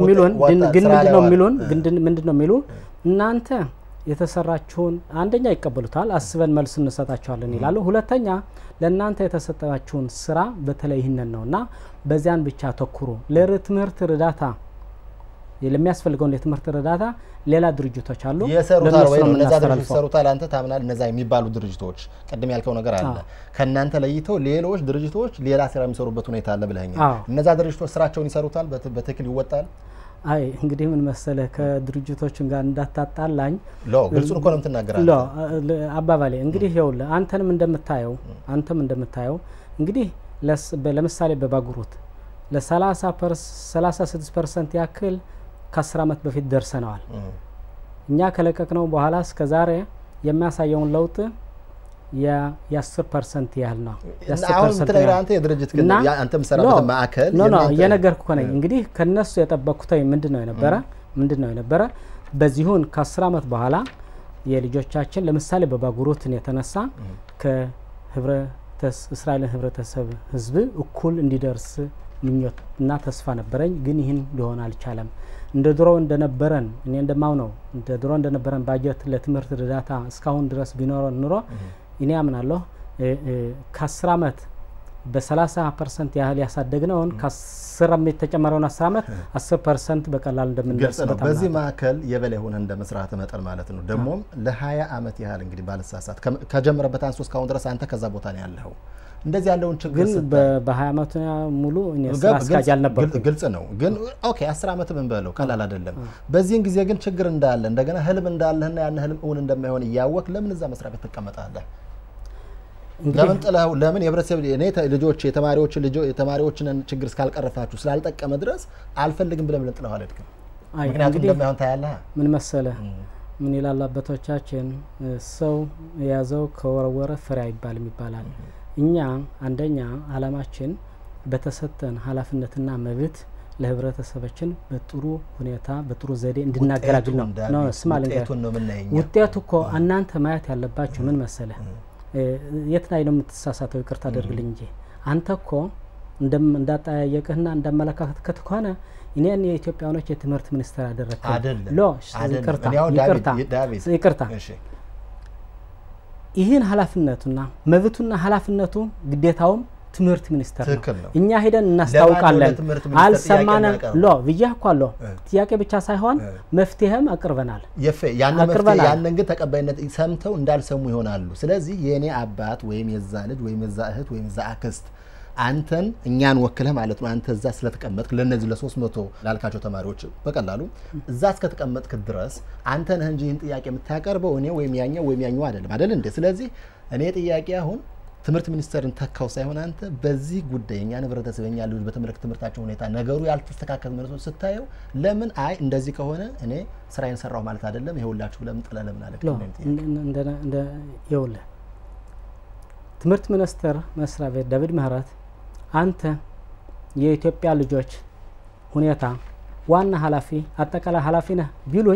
ምንድነው የሚሉን እናንተ የተሰራችሁን አንደኛ ይቀበሉታል አስበን መልስ እንሰጣቸዋለን ይላሉ ሁለተኛ ለእናንተ የተሰጣችሁን ስራ በተለይ ይሄንን ነውና በዚያን ብቻ ተኩሩ ለትምህርት ርዳታ ለሚያስፈልገው ለትምህርት ርዳታ ሌላ ድርጅቶች አሉ የሰሩታል ወይ እነዛ ድርጅቶች ሰሩታል አንተ ታምናል እነዛ የሚባሉ ድርጅቶች ቀድም ያልከው ነገር አለ ከናንተ ለይተው ሌሎች ድርጅቶች ሌላ ስራ የሚሰሩበት ሁኔታ አለ ብለኸኛል እነዛ ድርጅቶች ስራቸውን ይሰሩታል በትክክል ይወጣል አይ እንግዲህ ምን መሰለ ከድርጅቶችን ጋር እንዳታጣላኝ ግልጹን እኮ ነው የምትናገራለህ አባባሌ እንግዲህ ይኸውልህ አንተም እንደምታየው እንግዲህ ለምሳሌ በባጉሩት ለ36% ያክል ከ10 አመት በፊት ደርሰናል እኛ ከለቀቅነው በኋላ እስከ ዛሬ የሚያሳየውን ለውጥ የ10% ያህል ነው አሁን ተለራንተ የድርጅት ግን አንተ መሰራበት ማዕከል የነገርኩ ነኝ እንግዲህ ከነሱ የጠበቅኩት ምንድነው የነበረ በዚሁን ከ10 አመት በኋላ የልጆቻችን ለምሳሌ በባጉሩትን የተነሳ እስራኤልን ህብረተሰብ ህዝብ እኩል እንዲደርስ ምኞት እና ተስፋ ነበረኝ ግን ይሄን ሊሆን አልቻለም እንደ ድሮ እንደነበረን እኔ እንደማውነው እንደ ድሮ እንደነበረን ባጀት ለትምህርት ርዳታ እስካሁን ድረስ ቢኖረን ኑሮ እኔ አምናለሁ ከ10 አመት በ30% ያህል ያሳደግነውን ከ10 አመት ተጨማሪውን 10 አመት 10% በቀላል እንደምንደርስ በጣም በዚህ ማዕከል የበላይ ሆነ እንደመስራት መጠን ማለት ነው ደግሞ ለ20 አመት ያህል እንግዲህ ባለሳሳት ከጀመረበት አንሶ እስካሁን ድረስ አንተ ከዛ ቦታ ነው ያለው እንደዚህ ያለውን ችግር ግን በ20 አመት ሙሉ እኔ ስራስካጅ አልነበርኩ ግልጽ ነው ግን ኦኬ 10 አመት ምን በለው ቀላል አይደለም በዚህን ጊዜ ግን ችግር እንዳለ እንደገና ህልም እንዳለህና ያን ህልም እውን እንደማይሆን ያወቅ ለምን እዛ መስራት ተቀመጣለህ ለምን የህብረተሰብ እኔ ልጆች የተማሪዎችን ችግር እስካልቀረፋችሁ ስላልጠቀመ ድረስ አልፈልግም ብለን ጥለው አልሄድክም ምክንያቱም እንደማይሆን ታያለህ ምን መሰለ ምን ይላል አባቶቻችን ሰው ያዘው ከወረወረ ፍሬ አይባልም ይባላል እኛ አንደኛ አላማችን በተሰጠን ኃላፊነትና መብት ለህብረተሰባችን በጥሩ ሁኔታ በጥሩ ዘዴ እንድናገራግል ነው ስማልንገር ውጤቱ እኮ እናንተ ማየት ያለባችሁ ምን መሰለ የት ላይ ነው የምትሳሳተው ይቅርታ አድርግልኝ እንጂ አንተ እኮ እንዳጣያየቅህና እንደመለካከት ከሆነ እኔን የኢትዮጵያኖች የትምህርት ሚኒስትር አደረከኝ አይደለም ሎ ይቅርታ እሺ ይህን ኃላፊነቱና መብቱና ኃላፊነቱ ግዴታውም ትምህርት ሚኒስትር ነው እኛ ሄደን እናስታውቃለን አልሰማንም ሎ ብያኳሎ ጥያቄ ብቻ ሳይሆን መፍትሄም አቅርበናል ያንን ግን ተቀባይነት ሰምተው እንዳልሰሙ ይሆናሉ ስለዚህ የኔ አባት ወይም የዛ ልጅ ወይም የዛ እህት ወይም የዛ አክስት አንተን እኛን ወክለህ ማለት ነው አንተ እዛ ስለተቀመጥክ ለነዚህ ለ300 ላልካቸው ተማሪዎች በቀላሉ እዛ እስከተቀመጥክ ድረስ አንተ ነህ እንጂ ይህን ጥያቄ የምታቀርበው እኔ ወይም ያኛው አይደለም እንዴ ስለዚህ እኔ ጥያቄ አሁን ትምህርት ሚኒስትርን ተካው ሳይሆን አንተ በዚህ ጉዳይ እኛ ንብረተሰበኛ ልጅ በተመለከተ ትምህርታቸው ሁኔታ ነገሩ ያልተስተካከለ ማለት ስታየው ለምን አይ እንደዚህ ከሆነ እኔ ስራዬን ሰራው ማለት አይደለም ይሄውላችሁ ለምን ጥለለም ማለት ነው እንደ ይውለ ትምህርት ሚኒስትር መስሪያ ቤት ዳዊት ምህረት አንተ የኢትዮጵያ ልጆች ሁኔታ ዋና ኃላፊ አጠቃላይ ኃላፊ ነህ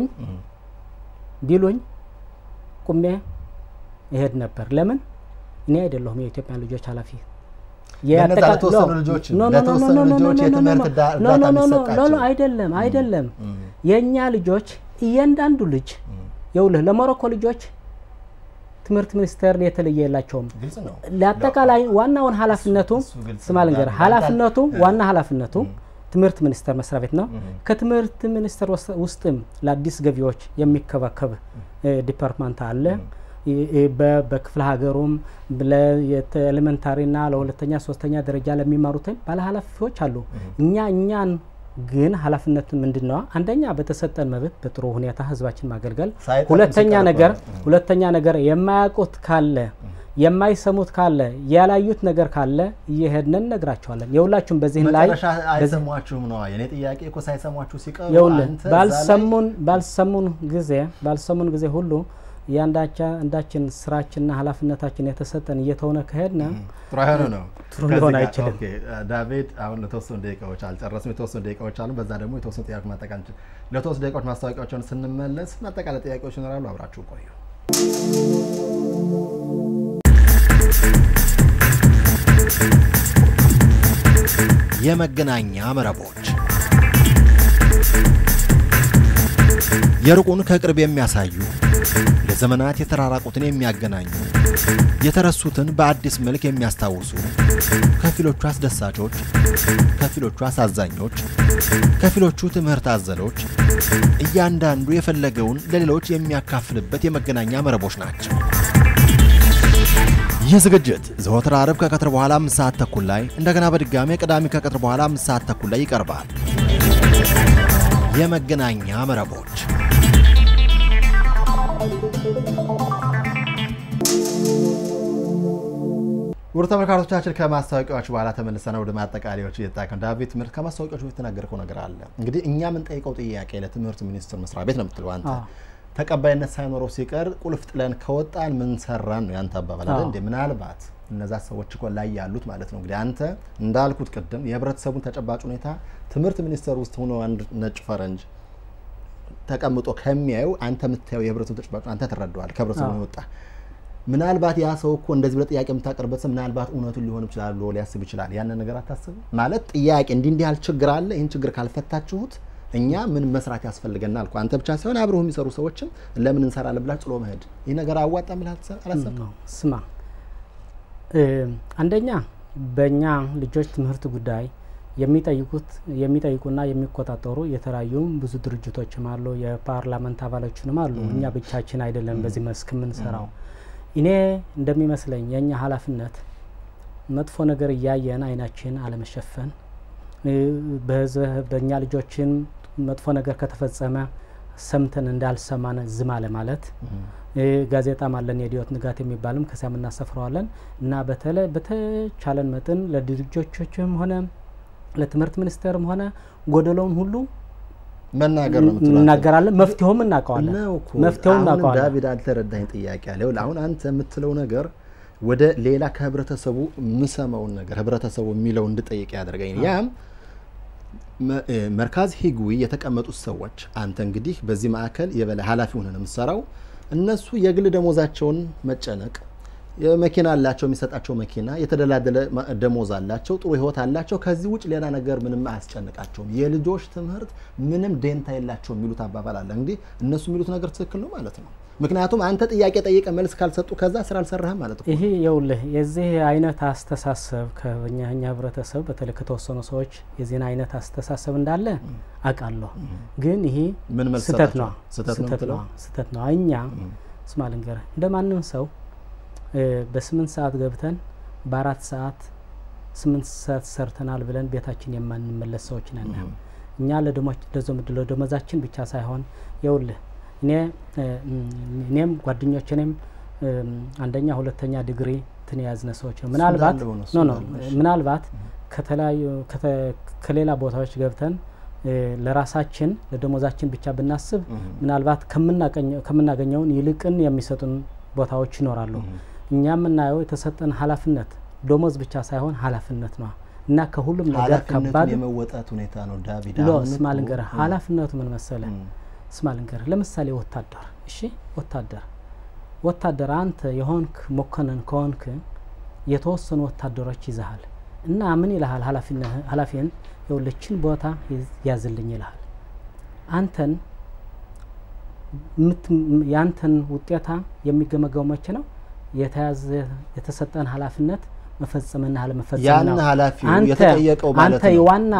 ቢሉኝ ቁሜ ይሄድ ነበር ለምን እኔ አይደለሁም የኢትዮጵያ ልጆች ኃላፊ ለተወሰኑ ልጆች የትምህርት ዳታ አይደለም የኛ ልጆች እያንዳንዱ ልጅ ይውልህ ለሞሮኮ ልጆች ትምህርት ሚኒስትር የተለየላቸውም ለአጠቃላይ ዋናውን ኃላፊነቱ ስማልንገር ኃላፊነቱ ትምህርት ሚኒስትር መስሪያ ቤት ነው ከትምህርት ሚኒስትር ውስጥም ለአዲስ ገቢዎች የሚከባከብ ዲፓርትመንት አለ በክፍለ ሀገሩም ለኤሌመንታሪና ለሁለተኛ ሶስተኛ ደረጃ ለሚማሩት ባለ ኃላፊዎች አሉ እኛን ግን ኃላፊነቱ ምንድነው አንደኛ በተሰጠን መብት በጥሩ ሁኔታ ህዝባችን ማገልገል ሁለተኛ ነገር የማያውቁት ካለ የማይሰሙት ካለ ያላዩት ነገር ካለ ይሄድነን ነግራቸዋለን የውላችሁም በዚህ ላይ አይሰሟችሁም ነው የኔ ጥያቄ እኮ ሳይሰሟችሁ ሲቀሩ አንተ ባልሰሙን ጊዜ ሁሉ ያንዳችን ስራችንና ኃላፊነታችን የተሰጠን እየተሆነ ከሄድና ጥሩ አይችልም ኦኬ ዳዊት አሁን ለተወሰኑ ደቂቃዎች አልጨረስም የተወሰኑ ደቂቃዎች አሉ በዛ ደግሞ የተወሰኑ ጥያቄዎች ማጠቃለል ለተወሰኑ ደቂቃዎች ማስታወቂያዎችን ስንመለስ ማጠቃለል ጥያቄዎች ይኖራሉ አብራችሁ ቆዩ የመገናኛ መረቦች የሩቁን ከቅርብ የሚያሳዩ ለዘመናት የተራራቁትን የሚያገናኙ የተረሱትን በአዲስ መልክ የሚያስታውሱ ከፊሎቹ አስደሳቾች ከፊሎቹ አሳዛኞች ከፊሎቹ ትምህርት አዘሎች እያንዳንዱ የፈለገውን ለሌሎች የሚያካፍልበት የመገናኛ መረቦች ናቸው ይህ ዝግጅት ዘወትር ዓርብ ከቀትር በኋላ 5 ሰዓት ተኩል ላይ እንደገና በድጋሚ ቅዳሜ ከቀትር በኋላ 5 ሰዓት ተኩል ላይ ይቀርባል የመገናኛ መረቦች ወርታ ተመልካቾቻችን ከማስታወቂያዎች በኋላ ተመልሰን ወደ ማጠቃለያዎች እየተጣቀን ዳዊት ምርት ከማስታወቂያዎች በተናገርከው ነገር አለ እንግዲህ እኛ ምን ጠይቀው ጥያቄ ለትምህርት ሚኒስትር መስሪያ ቤት ነው የምትለው አንተ ተቀባይነት ሳይኖረው ሲቀር ቁልፍ ጥለን ከወጣን ምን ሰራን ነው ያንተ አባባል አይደል እንዴ ምናልባት እነዛ ሰዎች እኮ ላይ ያሉት ማለት ነው እንግዲህ አንተ እንዳልኩት ቀደም የህብረተሰቡን ተጨባጭ ሁኔታ ትምህርት ሚኒስትር ውስጥ ሆኖ አንድ ነጭ ፈረንጅ ተቀምጦ ከሚያዩ አንተ የምታየው የህብረተሰቡ ተጨባጭ አንተ ተረዳዋል ከህብረተሰቡ ነው ወጣ ምናልባት ያ ሰው እኮ እንደዚህ ብለ ጥያቄ የምታቀርበት ሰው ምናልባት እውነቱን ሊሆን ይችላል ብሎ ሊያስብ ይችላል ያን ነገር አታስብ ማለት ጥያቄ እንዲህ ያል ችግር አለ ይሄን ችግር ካልፈታችሁት እኛ ምን መስራት ያስፈልገናል እኮ አንተ ብቻ ሳይሆን አብረው የሚሰሩ ሰዎችም ለምን እንሰራለን ብላ ጥሎ መሄድ ይሄ ነገር አዋጣም አላሰብኩም ስማ አንደኛ በእኛ ልጆች ትምህርት ጉዳይ የሚጠይቁና የሚቆጣጠሩ የተለያዩ ብዙ ድርጅቶችም አሉ የፓርላመንት አባሎችንም አሉ እኛ ብቻችን አይደለም በዚህ መስክ ምን ሰራው እኔ እንደሚመስለኝ የኛ ኃላፊነት መጥፎ ነገር ያያየን አይናችን አለመሸፈን በእኛ ልጆችን መጥፎ ነገር ከተፈጸመ ሰምተን እንዳልሰማን ዝም አለ ማለት ጋዜጣ ማለን የዲዮት ንጋት የሚባልም ከሳም እናሰፍራለን እና በተቻለን መጠን ለድርጅቶችም ሆነ ለትምህርት ሚኒስቴርም ሆነ ጎደሎውን ሁሉ መናገር ነው እናገራለን መፍትሄውም እናቀዋለን ዳዊት አልተረዳኝ ጥያቄ አለ አሁን አንተ የምትለው ነገር ወደ ሌላ ከህብረተሰቡ ምሰማውን ነገር ህብረተሰቡ የሚለው እንድጠይቅ ያደርጋኝ ያም መርካዝ ሂግዊ የተቀመጡት ሰዎች አንተ እንግዲህ በዚህ ማዕከል የበለ ኃላፊ ሆነን መስራው እነሱ የግል ደሞዛቸውን መጨነቅ የመኪና አላቸው የሚሰጣቸው መኪና የተደላደለ ደሞዝ አላቸው ጥሩ ህይወት አላቸው ከዚህ ውጭ ሌላ ነገር ምንም አያስጨንቃቸውም የልጆች ትምህርት ምንም ደንታ የላቸው የሚሉት አባባል አለ እንግዲህ እነሱ የሚሉት ነገር ትክክል ነው ማለት ነው ምክንያቱም አንተ ጥያቄ ጠይቀ መልስ ካልሰጡ ከዛ ስራ አልሰራህም ማለት ነው ይሄ የውልህ የዚህ አይነት አስተሳሰብ ከኛኛ ህብረተሰብ በተለይ ከተወሰኑ ሰዎች የዚህን አይነት አስተሳሰብ እንዳለ አቃለሁ ግን ይሄ ስተት ነው እኛ ስማልንገር እንደማንም ሰው በ8 ሰዓት ገብተን በ4 ሰዓት 8 ሰዓት ሰርተናል ብለን ቤታችን የማንመለስ ሰዎች ነን እኛ ለደሞዛችን ብቻ ሳይሆን የውልህ እኔም ጓደኞቼንም አንደኛ ሁለተኛ ዲግሪ ያዝነ ሰዎች ነው ምናልባት ከተለያዩ ከሌላ ቦታዎች ገብተን ለራሳችን ለደሞዛችን ብቻ ብናስብ ምናልባት ከመናገኘው ይልቅን የሚሰጡን ቦታዎች ይኖራሉ እኛም እናየው የተሰጠን ኃላፊነት ደሞዝ ብቻ ሳይሆን ኃላፊነት ነው እና ከሁሉም ነገር ከባድ የመወጣት ሁኔታ ነው ዳቪድ ስማልንገር ኃላፊነቱ ምን መሰለ ስማልንገር ለምሳሌ ወታደር አንተ የሆንክ መኮንን ከሆንክ የተወሰኑ ወታደሮች ይዛሃል እና ምን ይልሃል ኃላፊን የውልችን ቦታ ያዝልኝ ይልሃል አንተን ያንተን ውጤታ የሚገመገው መቼ ነው የተሰጠን ኃላፊነት መፈጸምና አለመፈጸም ነው ያን ኃላፊው የተጠየቀው ማለት ነው አንተ ዋና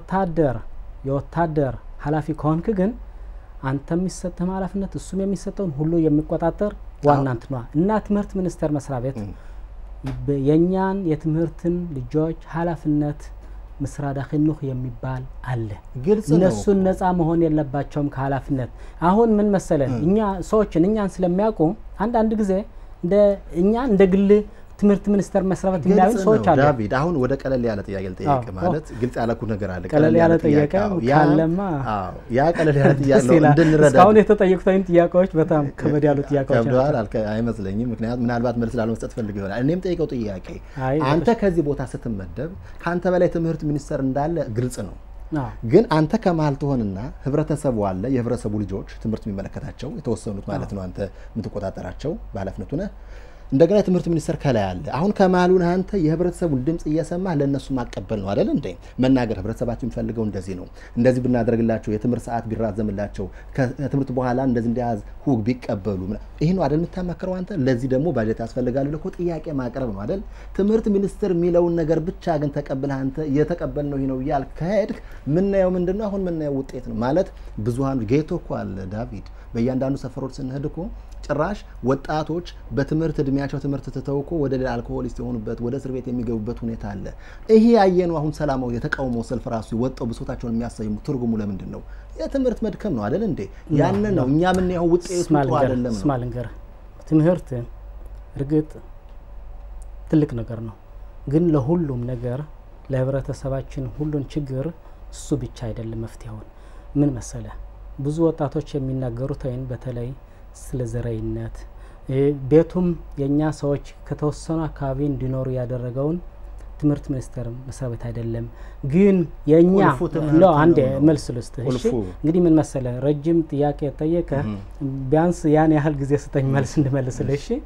የወታደር ኃላፊ ከሆንክ ግን አንተ የሚሰጠው ኃላፊነት እሱም የሚሰጠውን ሁሉ የሚቆጣጠር ዋና አንተ ነው እና ትምህርት ሚኒስቴር መስሪያ ቤት የኛን የትምህርትን ልጆች ኃላፊነት መስራ ዳኺኑህ የሚባል አለ እነሱ ነፃ መሆን የለባቸውም ከኃላፊነት አሁን ምን መሰለን እኛ ሰዎችን እኛን ስለሚያውቁ አንድ ጊዜ እኛ እንደ ግል ትምህርት ሚኒስቴር መስራበት የሚያዩ ሰዎች አሉ ዳቪድ አሁን ወደ ቀለል ያለ ጥያቄ ልጠይቅ ማለት ግልጽ ያለኩ ነገር አለ ቀለል ያለ ጥያቄ ካለማ ያ ቀለል ያለ ጥያቄ ነው እንድንረዳ እስካሁን የተጠየቁትን ጥያቄዎች በጣም ከበድ ያሉ ጥያቄዎች ናቸው አይመስለኝም ምክንያቱም ምናልባት መልስ ላለመስጠት ፈልገው ይሆናል እኔም ጠይቀው ጥያቄ አንተ ከዚህ ቦታ ስትመደብ ካንተ በላይ ትምህርት ሚኒስቴር እንዳለ ግልጽ ነው ግን አንተ ከመሃል ትሆንና ህብረተሰቡ አለ የህብረተሰቡ ልጆች ትምህርት የሚመለከታቸው የተወሰኑት ማለት ነው አንተ ምትቆጣጠራቸው ባለፍነቱ ነህ እንደገና ትምህርት ሚኒስቴር ከላይ አለ አሁን ከማሉን አንተ የህብረተሰቡን ድምጽ እየሰማህ ለነሱ ማቀበል ነው አይደል እንዴ መናገር ህብረተሰባችን ፈልገው እንደዚህ ብናደርግላቸው የትምህርት ሰዓት ቢራዘምላቸው ከትምህርት በኋላ እንደዚህ እንዲያዝ ሁግ ቢቀበሉ ይሄ ነው አይደል የምታማከረው አንተ ለዚህ ደግሞ ባጀት ያስፈልጋል ለኮ ጥያቄ ማቅረብ ነው አይደል ትምህርት ሚኒስቴር የሚለውን ነገር ብቻ ግን ተቀበልህ አንተ የተቀበልነው ይሄ ነው ያልክ ከሄድክ ምንየው ምንድነው አሁን ምንየው ውጤት ነው ማለት ብዙሃን ጌቶ እኮ አለ ዳቪድ በእያንዳንዱ ሰፈሮች ስንሄድኩ ጭራሽ ወጣቶች በትምህርት እድሜያቸው ትምህርት ተተውኮ ወደ አልኮሆሊስት የሆኑበት ወደ እስር ቤት የሚገቡበት ሁኔታ አለ ይሄ ያየነው አሁን ሰላማው የተቃውሞ ሰልፍ ራሱ ወጣው ብሶታቸውን የሚያሳዩ ትርጉሙ ለምንድን ነው የትምህርት መድከም ነው አይደል እንዴ ያን ነው እኛ ምን ያው ውጤቱ ጥሩ አይደለም ነው ስማልንገር ትምህርት እርግጥ ትልቅ ነገር ነው ግን ለሁሉም ነገር ለህብረተሰባችን ሁሉን ችግር እሱ ብቻ አይደለም መፍትሄው ምን መሰለ ብዙ ወጣቶች የሚናገሩት አይን በተለይ ስለ ዘረይነት ቤቱም የኛ ሰዎች ከተወሰኑ አካባቢ እንዲኖሩ ያደረገውን ትምህርት ሚኒስቴር መስሪያ ቤት አይደለም ግን የኛ ነው አንዴ መልስ ልስጥ እሺ እንግዲህ ምን መሰለ ረጅም ጥያቄ ጠየቀ ቢያንስ ያን ያህል ጊዜ ሰጠኝ መልስ እንድመልስልህ እሺ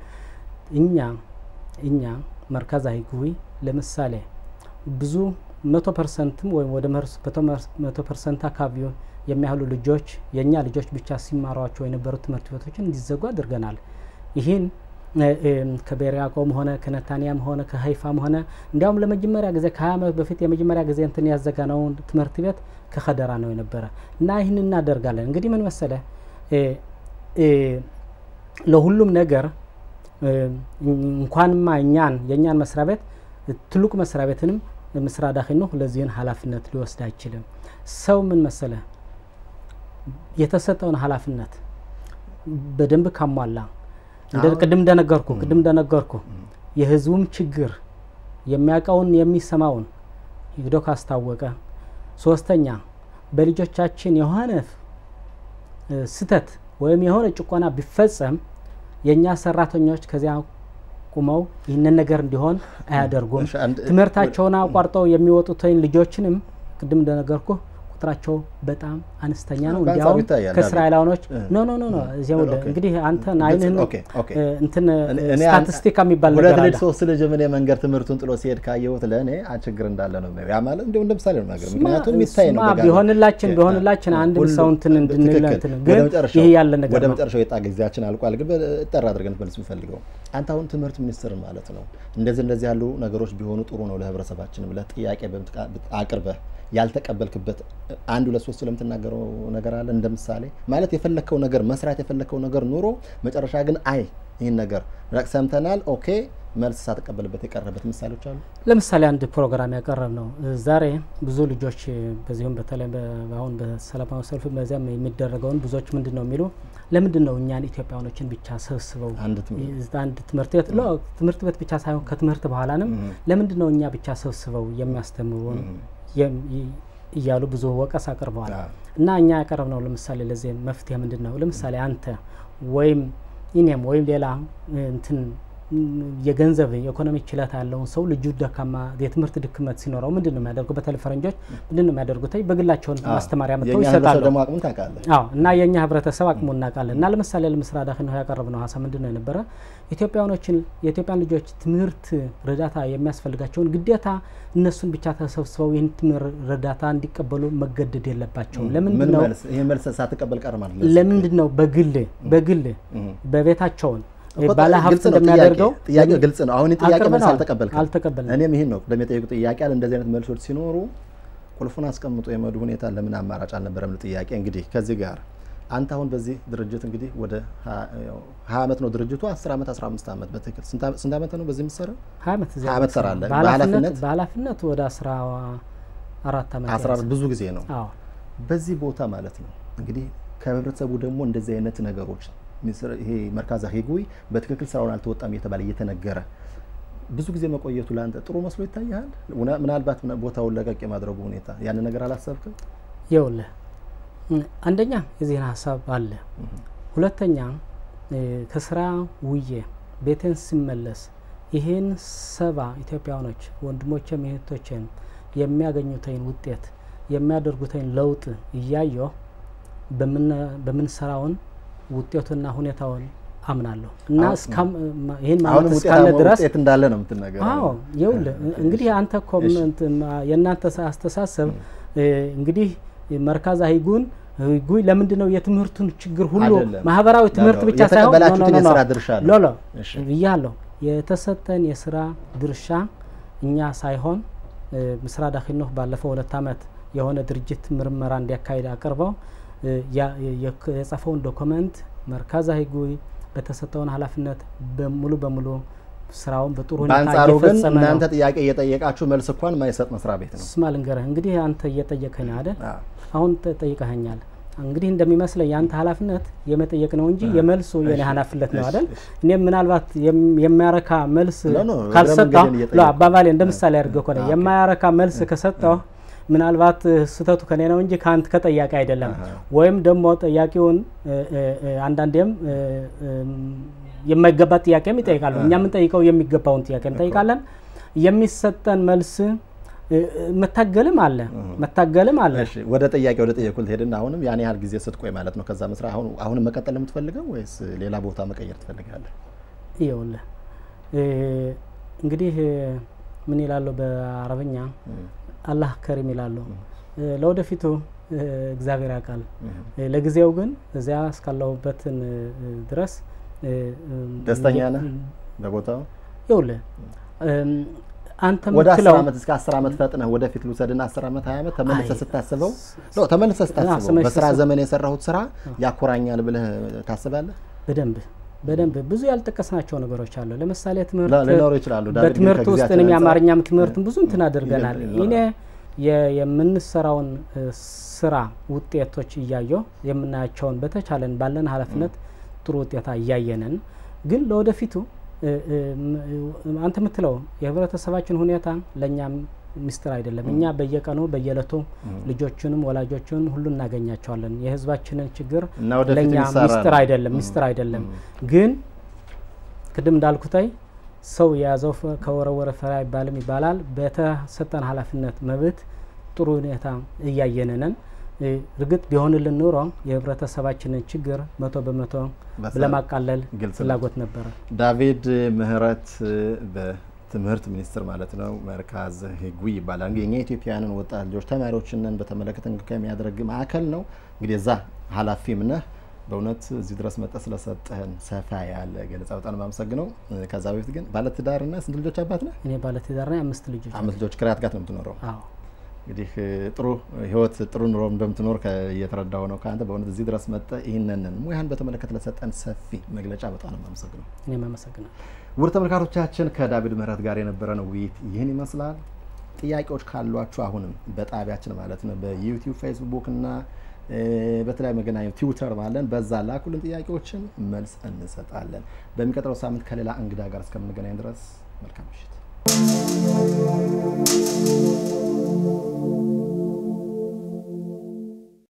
እኛ መርካዝ አይጉዊ ለምሳሌ ብዙ 100% ወይ ወደ 100% አካባቢ የሚያህሉ ልጆች የኛ ልጆች ብቻ ሲማሯቸው የነበሩ ትምህርት ቤቶችን እንዲዘጉ አድርገናል ይሄን ከቤሪያቆም ሆነ ከነታኒያም ሆነ ከሃይፋም ሆነ እንዲያውም ለመጀመሪያ ጊዜ ከዓመት በፊት የመጀመሪያ ጊዜ እንትን ያዘጋነው ትምህርት ቤት ከኸደራ ነው የነበረ እና ይሄን እናደርጋለን እንግዲህ ምን መሰለ ለሁሉም ነገር እንኳንማ የኛን መስሪያ ቤት ትልቁ መስሪያ ቤትንም መስራ ዳኺኑ ለዚህን ኃላፊነት ሊወስድ አይችልም ሰው ምን መሰለ የተሰጠውን ኃላፊነት በደንብ ካሟላ ቅድም እንደነገርኩ የህዝቡም ችግር የሚያቀውን የሚሰማውን ይግዶ ካስታወቀ ሶስተኛ በልጆቻችን የሆነ ስተት ወይም የሆነ ጭቆና ቢፈጸም የኛ ሰራተኞች ከዚያ ቁመው ይህንን ነገር እንዲሆን አያደርጉም ትምህርታቸውን አቋርጠው የሚወጡትን ልጆችንም ቅድም እንደነገርኩ ቁጥራቸው በጣም አነስተኛ ነው እንዲያው ከእስራኤላውያኖች ኖ እዚያው እንግዲህ አንተን አይነን እንትን ስታቲስቲካ የሚባል ነገር አለ 2 ልጅ ምን የመንገር ትምህርቱን ጥሎ ሲሄድ ካየሁት ለኔ ችግር እንዳለ ነው ያ ማለት እንደው እንደምሳሌ ነው ነገር ምክንያቱም ይታይ ነው ቢሆንላችን አንድ ሰው እንትን እንድንለንትን ግን ይሄ ያለ ነገር ወደ መጨረሻው የጣ ግዚያችን አልቋል ግን ጠራ አድርገን መልስ ፈልገው አንተ አሁን ትምህርት ሚኒስትር ማለት ነው እንደዚህ ያሉ ነገሮች ቢሆኑ ጥሩ ነው ለህብረተሰባችን ብለ ጥያቄ አቅርበ ያልተቀበልክበት 1 2 3 ስለምትናገረው ነገር አለ እንደምሳሌ ማለት የፈለከው ነገር መስራት የፈለከው ነገር ኑሮ መጨረሻ ግን አይ ይሄን ነገር ሰምተናል ኦኬ መልስ ሳትቀበልበት የቀረበት ምሳሌዎች አሉ ለምሳሌ አንድ ፕሮግራም ያቀረብ ነው ዛሬ ብዙ ልጆች በዚህም በተለይ አሁን በሰላማዊ ሰልፍ በዚያም የሚደረገውን ብዙዎች ምንድነው የሚሉ ለምንድነው እኛን ኢትዮጵያውያኖችን ብቻ ሰብስበው አንድ ትምህርት ቤት ብቻ ሳይሆን ከትምህርት በኋላንም ለምንድነው እኛ ብቻ ሰብስበው የሚያስተምሩን ይያሉ ብዙ ወቀሳ አቀርበዋል እና እኛ ያቀረብነው ለምሳሌ ለዚህ መፍትሄ ምንድነው ለምሳሌ አንተ ወይም እኔም ወይም ሌላ እንትን የገንዘብ ኢኮኖሚ ችሎታ ያለው ሰው ልጁ ደካማ የትምህርት ድክመት ሲኖረው ምንድነው የሚያደርጉ በተለይ ፈረንጆች ምንድነው የሚያደርጉት በግላቸው ማስተማሪያ መጥተው ይሰጣሉ ደግሞ አቅሙን ታውቃለህ እና የኛ ህብረተሰብ አቅሙን እናውቃለን እና ለምሳሌ ለምስራዳ ነው ያቀረብነው ሐሳብ ምንድነው የነበረ የኢትዮጵያን ልጆች ትምህርት ረዳታ የሚያስፈልጋቸውን ግዴታ እነሱን ብቻ ተሰብስበው ይህን ትምህርት ረዳታ እንዲቀበሉ መገደድ የለባቸው ለምንድነው ይሄ መልስ ሳትቀበል ቀርማል ለምንድነው በግል በቤታቸው ባላ ሀብት እንደሚያደርገው ጥያቄ ግልጽ ነው አሁን ጥያቄ መልስ አልተቀበልኩም እኔም ይሄን ነው ለሚጠይቁ ጥያቄ አለ እንደዚህ አይነት መልሶች ሲኖሩ ቁልፉን አስቀምጦ የመዱ ሁኔታ ለምን አማራጭ አልነበረም ለጥያቄ እንግዲህ ከዚህ ጋር አንተ አሁን በዚህ ድርጅት እንግዲህ ወደ 20 አመት ነው ድርጅቱ 10 አመት 15 አመት በትክክል ስንት አመት ነው በዚህ ምሰራ 20 አመት ሰራለ ባላፍነት ወደ 14 አመት 14 ብዙ ጊዜ ነው አዎ በዚህ ቦታ ማለት ነው እንግዲህ ከህብረተሰቡ ደግሞ እንደዚህ አይነት ነገሮች ይሄ መርካዛ ሄጉይ በትክክል ስራውን አልተወጣም እየተባለ እየተነገረ ብዙ ጊዜ መቆየቱ ላንተ ጥሩ መስሎ ይታያል ምናልባት ቦታውን ለቀቅ የማድረጉ ሁኔታ ያን ነገር አላሰብክም ይኸውልህ አንደኛ የዚህን ሐሳብ አለ ሁለተኛ ከስራ ውዬ ቤቴን ሲመለስ ይሄን ሰባ ኢትዮጵያውያኖች ወንድሞቼም እህቶቼም የሚያገኙትን ውጤት የሚያደርጉትን ለውጥ እያየሁ በመንሰራውን ውጤቱና ሁኔታውን አምናለሁ እና እስካም ይሄን ማለት እስካለ ድረስ ውጤት እንዳለ ነው የምትነገረው አዎ ይኸውልህ እንግዲህ አንተ ኮሜንት የናንተ አስተሳሰብ እንግዲህ መርካዛ ሄጉን ለምንድነው የትምህርቱን ችግር ሁሉ ማህበራዊ ትምህርት ብቻ ሳይሆን ሎሎ ይያለው የተሰጠን የሥራ ድርሻ እኛ ሳይሆን ምስራ ዳኺኖ ባለፈው 2 አመት የሆነ ድርጅት ምርመራ እንዲያካሂድ አቀርበው የጻፈውን ዶክመንት መርካዛ ሄጉይ በተሰጠውን ኃላፊነት በሙሉ ስራውን በጥሩ ሁኔታ እየፈጸመ ነው እናንተ ጥያቄ እየጠየቃችሁ መልስ እንኳን ማይሰጥ መስራ ቤት ነው ስማል እንገረህ እንግዲህ አንተ እየጠየቀኝ አይደል አሁን ተጠይቀኸኛል እንግዲህ እንደሚመስለው ያንተ ኃላፊነት የመጠየቅ ነው እንጂ የመልሱ የኔ ኃላፊነት ነው አይደል እኔ ምናልባት የሚያረካ መልስ ካልሰጠው ለአባባሌ እንደምሳሌ አድርገው ከሆነ የማያረካ መልስ ከሰጠው ምናልባት ስተቱ ከኔ ነው እንጂ ካንተ ከጠያቂ አይደለም ወይም ደግሞ ጠያቂውን አንዳንዴም የማይገባ ጥያቄም ይጠይቃሉ እኛ ምን ጠይቀው የሚገባውን ጥያቄ እንጠይቃለን የሚሰጠን መልስ መታገልም አለ እሺ ወደ ጠየቁል ሄድና አሁንም ያኔ ያህል ጊዜ ስትቆይ ማለት ነው ከዛ መስራ አሁን መቀጠል የምትፈልገው ወይስ ሌላ ቦታ መቀየር ትፈልጋለህ ይኸውልህ እንግዲህ ምን ይላሉ በአረብኛ አላህ ከሪም ይላሉ ለወደፊቱ እግዚአብሔር ያውቃል ለጊዜው ግን እዚያ እስካለሁበት ድረስ ደስተኛ ነህ በቦታው ይኸውልህ አንተ ወደ 10 አመት እስከ 10 አመት ፈጥነህ ወደፊት ልውሰድና 10 አመት 20 አመት ተመልሰህ ስታስበው በስራ ዘመን የሰራሁት ስራ ያኮራኛል ብለህ ታስባለህ በደንብ ብዙ ያልተቀስናቸው ነገሮች አሉ ለምሳሌ በትምህርት ውስጥ ነው የአማርኛ ትምህርት ብዙ እንትን አድርገናል እኔ የምንሰራውን ስራ ውጤቶች እያየሁ የምናያቸውን በተቻለን ባለን ኃላፊነት ጥሩ ውጤታ እያየነን ግን ለወደፊቱ አንተ ምትለው የህብረተሰባችን ሁኔታ ለኛም ሚስጥር አይደለም እኛ በየቀኑ በየለቱ ልጆቹንም ወላጆቹንም ሁሉ እናገኛቸዋለን የህዝባችንን ችግር ለኛ ሚስጥር አይደለም ግን ቅድም እንዳልኩታይ ሰው ያዘው ከወረወረ ፈራ ይባላል በተሰጠን ኃላፊነት መብት ጥሩ ሁኔታ እያየነን እርግጥ ቢሆንልን ኑሮ የህብረተሰባችንን ችግር 100% ለማቃለል ፍላጎት ነበር። ዳቪድ ምህረት በትምህርት ሚኒስቴር ማለት ነው መርካዝ ህጉ ይባላል። እንግዲህ የኛ ኢትዮጵያውያንን ወጣት ልጆች ተማሪዎችንን በተመለከተ እንግዲህ የሚያደርግ ማዕከል ነው። እንግዲህ እዛ ኃላፊም ነህ። በእውነት እዚህ ድረስ መጣ ስለሰጠህን ሰፋ ያለ ገለጻ በጣም ማመሰግነው። ከዛ በፊት ግን ባለትዳርና ስንት ልጆች አባት ነህ? እኔ ባለትዳር ነኝ፣ 5 ልጆች። 5 ልጆች ከራት ጋር ነው የምትኖረው? አዎ። እንግዲህ ጥሩ ህይወት ጥሩ ኑሮ እንደምትኖር እየተረዳው ነው ካንተ። በእውነት እዚህ ድረስ መጣ ይሄንን ሙያን በተመለከተ ለሰጠን ሰፊ መግለጫ በጣም ማመሰግነው። እኔም አመሰግናለሁ። ውድ ተመልካቾቻችን ከዳቪድ ምህረት ጋር የነበረን ውይይት ይህን ይመስላል። ጥያቄዎች ካሏችሁ አሁንም በጣቢያችን ማለት ነው በዩቲዩብ ፌስቡክ እና በተለያዩ መገናኛ ትዊተር ማለት በዛ ላኩልን ጥያቄዎችን መልስ እንሰጣለን። በሚቀጥለው ሳምንት ከሌላ እንግዳ ጋር እስከምንገናኝ ድረስ መልካም ምሽት።